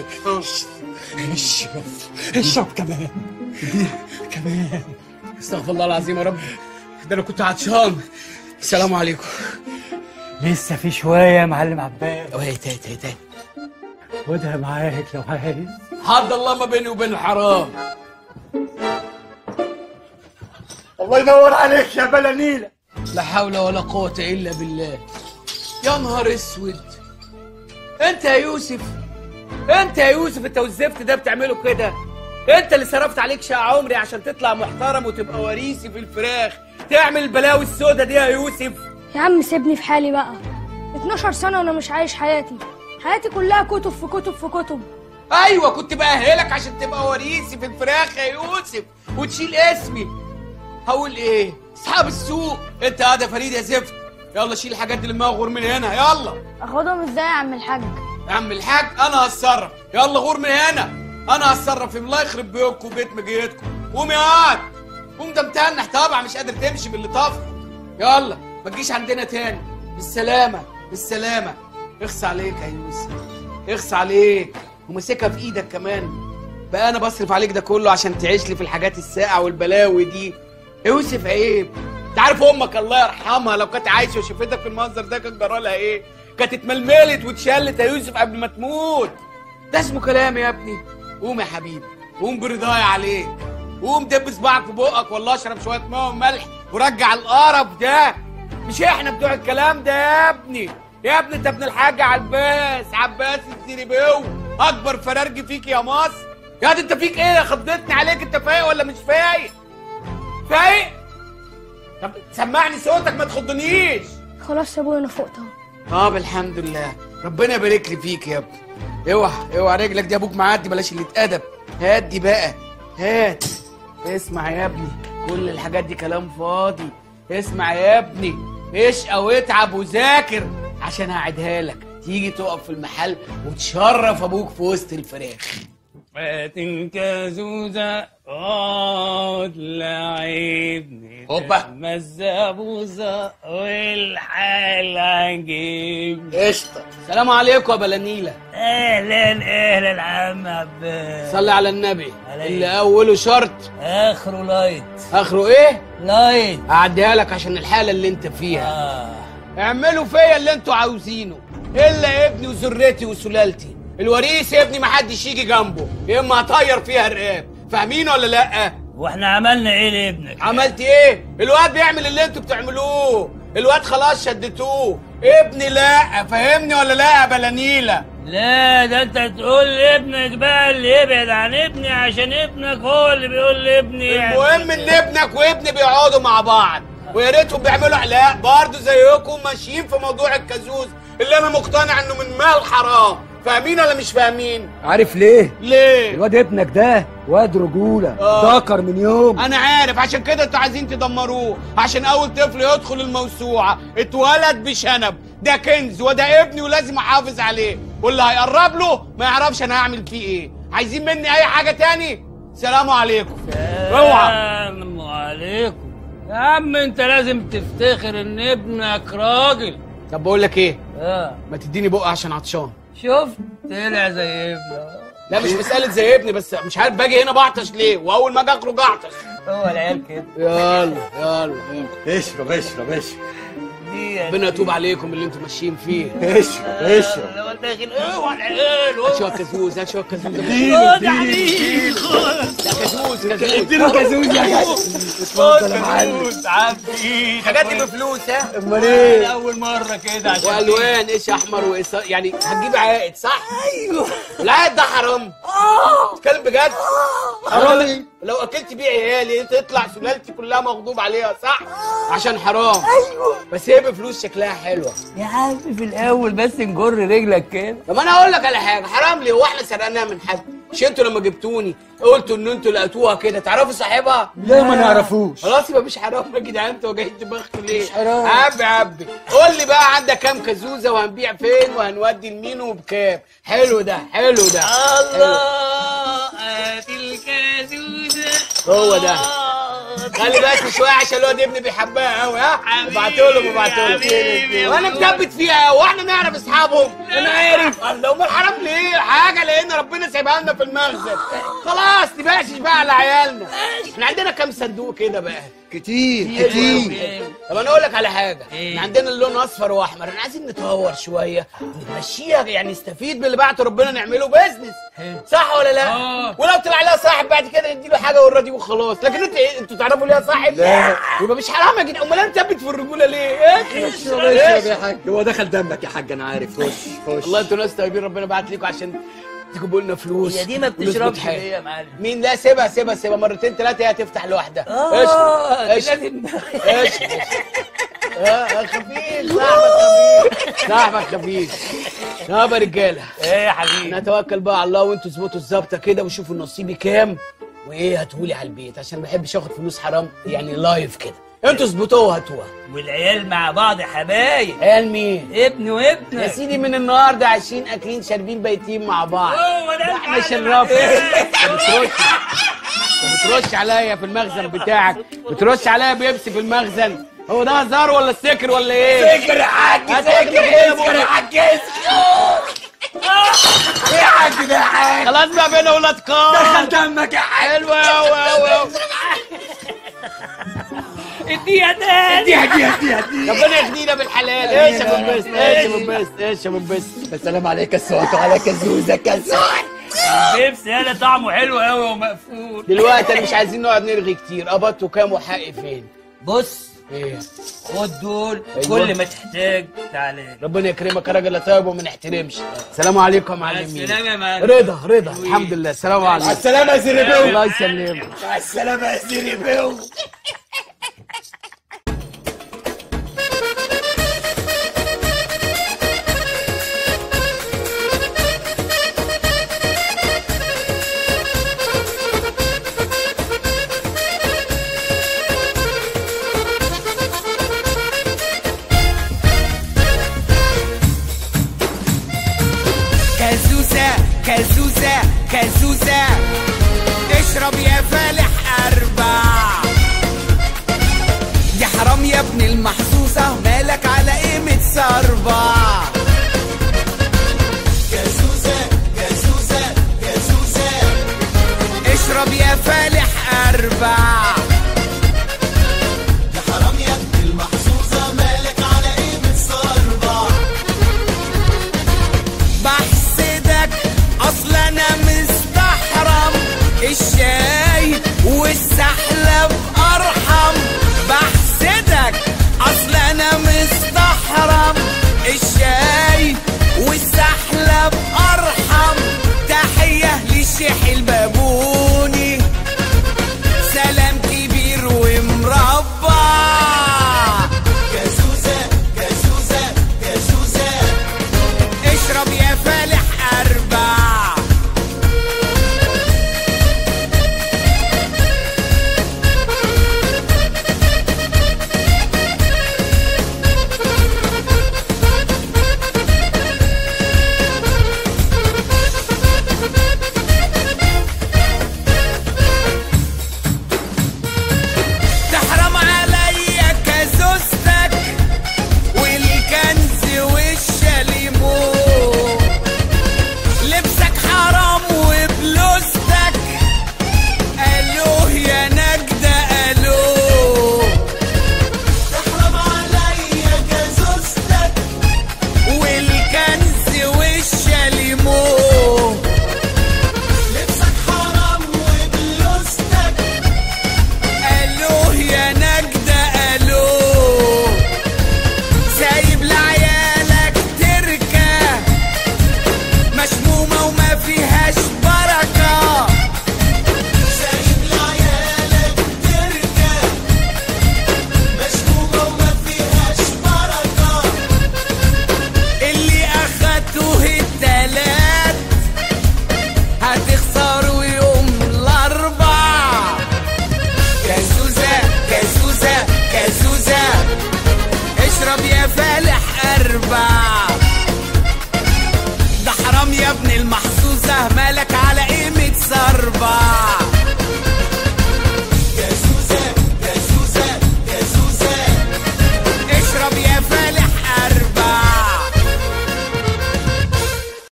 [SPEAKER 3] اشرب كمان. استغفر الله العظيم يا رب، ده انا كنت عطشان. السلام عليكم.
[SPEAKER 21] لسه في شويه يا معلم عباس.
[SPEAKER 3] هات
[SPEAKER 21] خدها معاك لو عايز.
[SPEAKER 3] حد الله ما بيني وبين الحرام.
[SPEAKER 6] الله ينور عليك يا بلانيلة.
[SPEAKER 3] لا حول ولا قوة إلا بالله. يا نهار اسود. انت يا يوسف انت والزفت ده بتعمله كده. انت اللي صرفت عليك شقة عمري عشان تطلع محترم وتبقى وريثي في الفراخ، تعمل البلاوي السودة دي يا يوسف.
[SPEAKER 20] يا عم سيبني في حالي بقى. 12 سنة وانا مش عايش حياتي كلها كتب في كتب في كتب.
[SPEAKER 3] ايوه كنت بأهلك عشان تبقى وريثي في الفراخ يا يوسف وتشيل اسمي. هقول ايه؟ اصحاب السوق. انت قاعد يا فريد يا زفت. يلا شيل الحاجات اللي غور من هنا. يلا.
[SPEAKER 20] اخدهم ازاي يا عم الحاج؟
[SPEAKER 3] يا عم الحاج انا هتصرف. يلا غور من هنا. انا هتصرف. الله يخرب بيوتكم وبيت مجيتكم. قوم يا واد. قوم، ده متنح طبعا مش قادر تمشي باللي طفح. يلا ما تجيش عندنا تاني. بالسلامة. اخص عليك يا يوسف، اخص عليك. وماسكها في ايدك كمان. بقى انا بصرف عليك ده كله عشان تعيش لي في الحاجات الساقعه والبلاوي دي. يوسف عيب. انت عارف امك الله يرحمها لو كانت عايشه وشافتك في المنظر ده كان جرى لها ايه؟ كانت اتململت واتشلت يا يوسف قبل ما تموت. ده اسمه كلام يا ابني. قوم يا حبيبي، قوم برضايا عليك. قوم دب صباعك في بقك والله اشرب شويه ماء وملح ورجع القرف ده. مش احنا بتوع الكلام ده يا ابني. انت ابن الحاج عباس الزريباوي، اكبر فرارجي فيك يا مصر. يا دي انت فيك ايه؟ خضتني عليك. انت فايق ولا مش فايق؟ طب سمعني صوتك ما تخضنيش.
[SPEAKER 20] خلاص يا ابويا انا فقت اهو.
[SPEAKER 3] طب الحمد لله، ربنا يبارك لي فيك يا ابني. اوعى رجلك دي، ابوك معدي بلاش اللي اتأدب. هات دي بقى، هات. اسمع يا ابني، كل الحاجات دي كلام فاضي. اسمع يا ابني، اشقى واتعب وذاكر عشان هعدها لك. تيجي تقف في المحل وتشرف ابوك في وسط الفراخ.
[SPEAKER 21] فاتن كازوزة لعبني
[SPEAKER 3] هوبا
[SPEAKER 21] الزبوزة والحال عجيبني.
[SPEAKER 3] قشطة. السلام عليكم يا بلانيلة.
[SPEAKER 21] اهلا عم عباس.
[SPEAKER 3] صلي على النبي. اللي اوله شرط
[SPEAKER 21] اخره لايت.
[SPEAKER 3] اخره ايه؟
[SPEAKER 21] لايت.
[SPEAKER 3] اعديها لك عشان الحالة اللي انت فيها. اعملوا فيا اللي انتوا عاوزينه الا ابني وذريتي وسلالتي. الوريث يا ابني محدش يجي جنبه، يا اما هطير فيها الرقاب. فاهمين ولا لا؟
[SPEAKER 21] واحنا عملنا ايه لابنك؟
[SPEAKER 3] عملت ايه؟ الواد بيعمل اللي انتوا بتعملوه. الواد خلاص شدتوه. ابني لا. فاهمني ولا لا يا بلانيلة؟
[SPEAKER 21] لا ده انت تقول لابنك بقى اللي يبعد عن ابني عشان ابنك هو اللي بيقول لابني.
[SPEAKER 3] المهم ان ابنك وابني بيقعدوا مع بعض ويا ريتهم بيعملوا علاقه برضه زيكم ماشيين في موضوع الكازوز اللي انا مقتنع انه من مال حرام. فاهمين ولا مش فاهمين؟
[SPEAKER 22] عارف ليه؟
[SPEAKER 3] ليه؟
[SPEAKER 22] الواد ابنك ده واد رجوله. ذكر من يوم.
[SPEAKER 3] انا عارف، عشان كده انتوا عايزين تدمروه عشان اول طفل يدخل الموسوعه اتولد بشنب. ده كنز وده ابني ولازم احافظ عليه، واللي هيقرب له ما يعرفش انا هعمل فيه ايه. عايزين مني اي حاجه تاني؟ سلام عليكم. اوعى.
[SPEAKER 21] سلام عليكم. يا عم انت لازم تفتخر ان ابنك راجل.
[SPEAKER 3] طب بقول لك ايه؟ ما تديني بقى عشان عطشان.
[SPEAKER 21] شفت طلع زي ابنك.
[SPEAKER 3] لا مش مسألة زي ابني، بس مش عارف باجي هنا بعطش ليه، واول ما اجي اخرج اعطش.
[SPEAKER 21] هو العيال كده.
[SPEAKER 3] يلا
[SPEAKER 22] اشرب.
[SPEAKER 3] ربنا يتوب عليكم اللي انتوا ماشيين فيه.
[SPEAKER 22] اشرب.
[SPEAKER 21] لو انت داخل اوعى العيال.
[SPEAKER 3] هات شويه كازوز.
[SPEAKER 21] اديله
[SPEAKER 3] اديله
[SPEAKER 22] كازوز يا جدع. اتفضل يا معلم.
[SPEAKER 21] عبيد
[SPEAKER 3] الحاجات دي بفلوس.
[SPEAKER 22] امال ايه؟
[SPEAKER 21] اول مره كده عشان
[SPEAKER 3] والوان ايش احمر وايش يعني هتجيب عائد صح؟
[SPEAKER 21] ايوه.
[SPEAKER 3] العائد ده حرام. اتكلم بجد. حرام. لو اكلت بيه عيالي تطلع سلالتي كلها مغضوب عليها صح؟ عشان حرام.
[SPEAKER 21] ايوه.
[SPEAKER 3] بس هي بفلوس شكلها حلوه.
[SPEAKER 21] يا عم في الاول بس نجر رجلك كده.
[SPEAKER 3] طب انا اقول لك على حاجه، حرام ليه؟ هو احنا سرقناها من حد؟ مش انتوا لما جبتوني قلتوا ان انتوا لقيتوها كده تعرفوا صاحبها؟
[SPEAKER 22] لا ما نعرفوش.
[SPEAKER 3] خلاص يبقى مش حرام يا جدعان. انتوا جايين دماغكم ليه؟
[SPEAKER 22] مش حرام.
[SPEAKER 3] عبي قول لي بقى عندك كام كازوزه وهنبيع فين وهنودي لمين وبكام؟ حلو ده.
[SPEAKER 21] الله هات الكازوزة.
[SPEAKER 3] هو ده. خلي بالك شويه عشان الواد ابني بيحبها قوي. ها ابعتهولهم وانا مثبت فيها واحنا نعرف اصحابهم. انا عارف. الله امال حرام ليه؟ حاجه لان ربنا سايبها لنا في المخزن. خلاص نبقاش بقى على عيالنا. احنا عندنا كام صندوق كده بقى؟ كتير. طب انا اقول لك على حاجه. احنا عندنا اللون اصفر واحمر، احنا عايزين نتطور شويه نمشيها، يعني نستفيد من اللي بعته ربنا نعمله بيزنس. صح ولا لا؟ ولو طلع لها صاحب بعد كده نديله حاجه ونراضيه وخلاص. لكن انتوا تعرفوا ليها صاحب؟ لا يبقى مش حرام يا جدعان. امال انا مثبت في الرجوله ليه؟ يا اخي
[SPEAKER 22] يا حاج، هو دخل دمك يا حاج، انا عارف. خش
[SPEAKER 3] والله انتوا ناس طيبين، ربنا بعت لكم عشان تجيبوا لنا فلوس.
[SPEAKER 21] هي دي ما بتشربش ليه يا معلم؟
[SPEAKER 3] مين؟ لا سيبها مرتين ثلاثه هي هتفتح لوحدها. ايش خفيف. صاحبك خفيف. طب يا رجاله
[SPEAKER 21] ايه يا حبيبي؟
[SPEAKER 3] نتوكل بقى على الله وانتوا اظبطوا الظبطه كده وشوفوا نصيبي كام وايه هاتولي على البيت، عشان ما بحبش اخد فلوس حرام يعني لايف كده. انتوا اظبطوها وهاتوها.
[SPEAKER 21] والعيال مع بعض يا حبايب.
[SPEAKER 3] عيال مين؟
[SPEAKER 21] ابني وابنك
[SPEAKER 3] يا سيدي. من النهارده عايشين اكلين شاربين بايتين مع بعض.
[SPEAKER 21] هو ده
[SPEAKER 3] احنا شرفنا. بترش عليا في المخزن بتاعك، بترش عليا بيبسي في المخزن. هو ده هزار ولا السكر ولا ايه؟
[SPEAKER 21] سكر يا حاج، سكر يا حاج. ايه يا حاج ده يا حاج؟
[SPEAKER 3] خلاص بقى بينا ولاد كار.
[SPEAKER 21] دخل دمك يا حاج.
[SPEAKER 3] حلوه قوي.
[SPEAKER 21] اديها تاني. اديها.
[SPEAKER 3] ربنا يهدينا بالحلال. ايش يا بنبست.
[SPEAKER 22] السلام عليك يا السوق وعلى كزوزه كزوزه.
[SPEAKER 21] البيبسي هذا طعمه حلو قوي ومقفول.
[SPEAKER 3] دلوقتي انا مش عايزين نقعد نرغي كتير. قبضتوا كام وحقي فين؟
[SPEAKER 21] بص
[SPEAKER 3] ايه؟
[SPEAKER 21] خد دول.
[SPEAKER 3] أيوة.
[SPEAKER 21] كل ما تحتاج تعالى.
[SPEAKER 3] ربنا يكرمك يا راجل طيب وما نحترمش. السلام عليكم يا معلمين.
[SPEAKER 21] السلام يا معلم.
[SPEAKER 3] رضا الحمد لله. السلام عليكم.
[SPEAKER 22] مع السلامه يا زيري بيو.
[SPEAKER 3] الله يسلمك.
[SPEAKER 22] مع السلامه يا زيري بيو.
[SPEAKER 14] كزوزة اشرب يا فالح أربع. يا حرام يا ابن المحظوظة، مالك على ايه متصربع؟